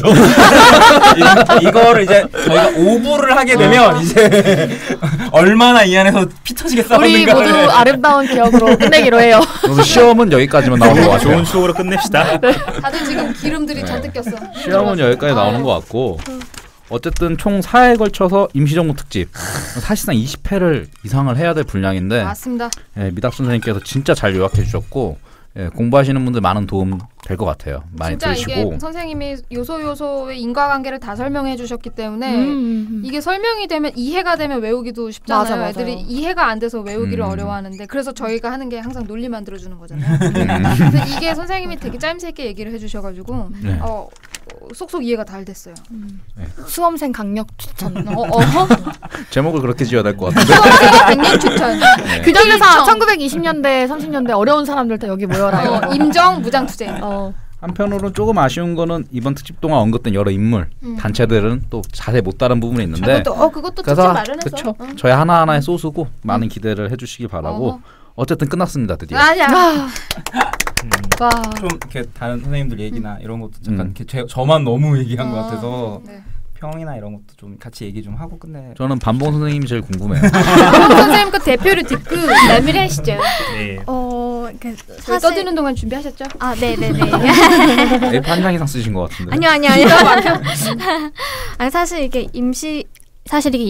이- 이거를 이제 저희가 오부를 하게 되면 이제 얼마나 이 안에서 피 터지게 우리 모두 싸웠는가를 아름다운 기억으로 끝내기로 해요. 그래서 시험은 여기까지만 나오는 것 같아요. 좋은 추억으로 끝냅시다. 다들 지금 기름들이 네. 잔뜩 꼈어. 시험은 여기까지 나오는 것 같고 어쨌든 총 사 회에 걸쳐서 임시정부 특집 사실상 이십 회를 이상을 해야 될 분량인데 맞습니다. 예, 미닥 선생님께서 진짜 잘 요약해 주셨고 예, 공부하시는 분들 많은 도움 될 것 같아요. 많이 진짜 들으시고 이게 선생님이 요소 요소의 인과관계를 다 설명해 주셨기 때문에 음. 이게 설명이 되면 이해가 되면 외우기도 쉽잖아요. 맞아, 맞아요. 애들이 이해가 안 돼서 외우기를 음. 어려워하는데 그래서 저희가 하는 게 항상 논리 만들어 주는 거잖아요. 음. 근데 이게 선생님이 되게 짜임새있게 얘기를 해주셔가지고 네. 어, 쏙쏙 이해가 잘 됐어요. 수험생 강력 추천. 어, 어, 제목을 그렇게 지어야 될 것 같은데. 수험생의 백년 추천. 네. 규정대사 천구백이십 년대, 삼십 년대 어려운 사람들 다 여기 모여라. 어, 임정 무장투쟁. 어. 한편으로는 조금 아쉬운 거는 이번 특집 동안 언급된 여러 인물, 음. 단체들은 또 자세히 못 다른 부분이 있는데 그것도 어 그것도 특집 그래서 마련해서. 그쵸? 어. 저희 하나하나의 소수고 많은 기대를 해주시기 바라고 어허. 어쨌든 끝났습니다 드디어. 아니야. 아, 와. 좀 이렇게 다른 선생님들 얘기나 이런 것도 잠깐 음. 이렇게 제, 저만 너무 얘기한 것 어, 같아서 네. 평이나 이런 것도 좀 같이 얘기 좀 하고 끝내. 저는 반봉 선생님이 제일 궁금해요. 선생님 그 대표를 듣고 마무리하시죠. 네. 어, 그 저희 사실 떠드는 동안 준비하셨죠? 아, 네, 네, 네. 에이프 한 장 이상 쓰신 것 같은데. 아니요, 아니요, 아니요. 아니 사실 이게 임시 사실 이게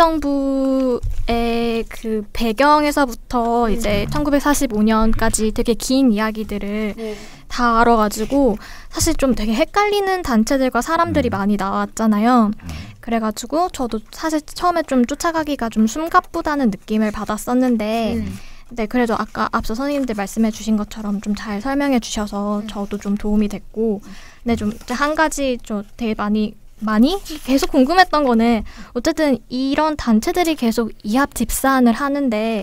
임시정부의 그 배경에서부터 이제 천구백사십오 년까지 되게 긴 이야기들을 네. 다 알아가지고 사실 좀 되게 헷갈리는 단체들과 사람들이 음. 많이 나왔잖아요. 음. 그래가지고 저도 사실 처음에 좀 쫓아가기가 좀 숨가쁘다는 느낌을 받았었는데 음. 네, 그래도 아까 앞서 선생님들 말씀해 주신 것처럼 좀 잘 설명해 주셔서 음. 저도 좀 도움이 됐고 근데 좀 한 가지 좀 되게 많이 많이 계속 궁금했던 거는 어쨌든 이런 단체들이 계속 이합 집산을 하는데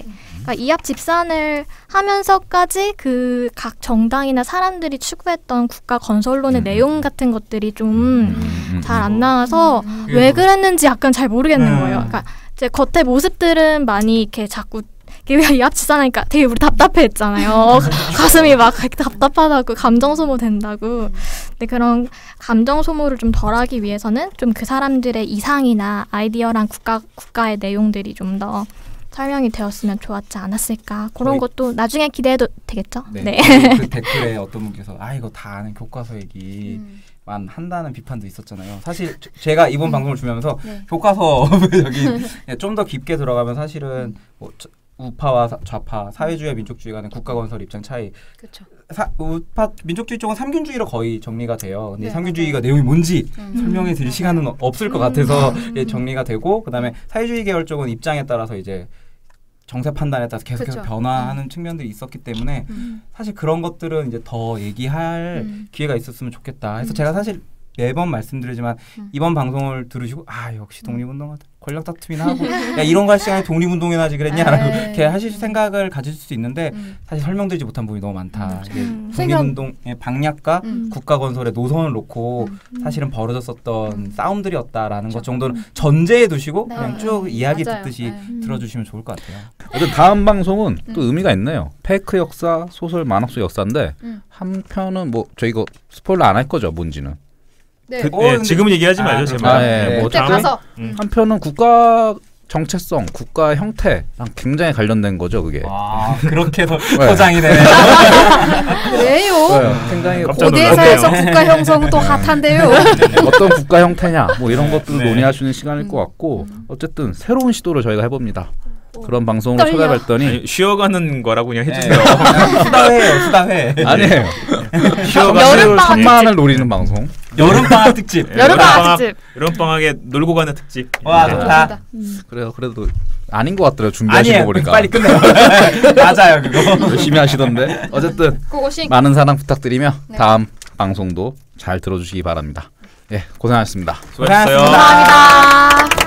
그러니까 이합 집산을 하면서까지 그 각 정당이나 사람들이 추구했던 국가 건설론의 음. 내용 같은 것들이 좀 잘 안 음. 나와서 음. 왜 그랬는지 약간 잘 모르겠는 음. 거예요. 그러니까 제 겉에 모습들은 많이 이렇게 자꾸 이게 이합 집산하니까 되게 우리 답답해했잖아요. 가슴이 막 답답하다고 감정 소모 된다고. 근데 그런 감정 소모를 좀 덜하기 위해서는 좀 그 사람들의 이상이나 아이디어랑 국가 국가의 내용들이 좀 더 설명이 되었으면 좋았지 않았을까. 그런 거의- 것도 나중에 기대해도 되겠죠. 네. 네. 그 댓글에 어떤 분께서 아 이거 다 아는 교과서 얘기만 한다는 비판도 있었잖아요. 사실 저- 제가 이번 방송을 준비하면서 네. 교과서 여기 좀 더 깊게 들어가면 사실은 뭐 저- 우파와 사- 좌파, 사회주의와 민족주의 간의 국가 건설 입장 차이. 그렇죠. 사, 우파 민족주의 쪽은 삼균주의로 거의 정리가 돼요. 근데 네, 삼균주의가 내용이 뭔지 음. 설명해 드릴 음. 시간은 어- 없을 것 음. 같아서 음. 예, 정리가 되고 그다음에 사회주의 계열 쪽은 입장에 따라서 이제 정세 판단에 따라서 계속해서 그쵸. 변화하는 측면들이 있었기 때문에 음. 사실 그런 것들은 이제 더 얘기할 음. 기회가 있었으면 좋겠다. 해서 음. 제가 사실 매번 말씀드리지만 음. 이번 방송을 들으시고 아 역시 독립운동하다 권력 다툼이나 하고 야 이런 거 할 시간에 독립운동이나 하지 그랬냐라고 에이. 이렇게 하실 생각을 가질 수 있는데 음. 사실 설명드리지 못한 부분이 너무 많다. 음. 이게 음. 독립운동의 방략과 음. 국가 건설의 노선을 놓고 음. 사실은 벌어졌었던 음. 싸움들이었다라는 것 그렇죠. 정도는 전제해 두시고 네. 그냥 쭉 이야기 맞아요. 듣듯이 네. 들어주시면 좋을 것 같아요. 어쨌든 다음 방송은 또 음. 의미가 있네요. 페이크 역사, 소설, 만화 속 역사인데 음. 한 편은 뭐 저 이거 스포일러 안 할 거죠, 뭔지는. 네. 그, 어, 네, 근데- 지금은 얘기하지 아, 말죠, 그렇죠. 제발. 아, 예. 네, 뭐 그때 다음에 가서 음. 한 편은 국가 정체성, 국가 형태랑 굉장히 관련된 거죠, 그게. 와 그렇게 더 네. 포장이 되네. 왜요? 네, 굉장히 깜짝 고대사에서 놀랐네요. 국가 형성도 핫한데요. 어떤 국가 형태냐, 뭐 이런 것들을 네. 논의할 수 있는 시간일 것 음. 같고 어쨌든 새로운 시도를 저희가 해봅니다. 그런 방송으로 떨려. 찾아뵀더니 아니, 쉬어가는 거라고 그냥 네. 해주세요. 수다회예요, 수다회. 아니에요. 쉬어가는 여름방학 삼만을 노리는 방송. 여름방학 특집. 네, 여름방학 특집. 여름방학에 놀고 가는 특집. 와 네. 좋다. 그래요. 그래도 아닌 것 같더라고요. 준비하시는 아니에요. 거 보니까. 빨리 끝내요. 맞아요 그거. 열심히 하시던데. 어쨌든 고고싱. 많은 사랑 부탁드리며 네. 다음 방송도 잘 들어주시기 바랍니다. 예, 고생하셨습니다. 수고하셨어요. 고생하셨습니다. 감사합니다.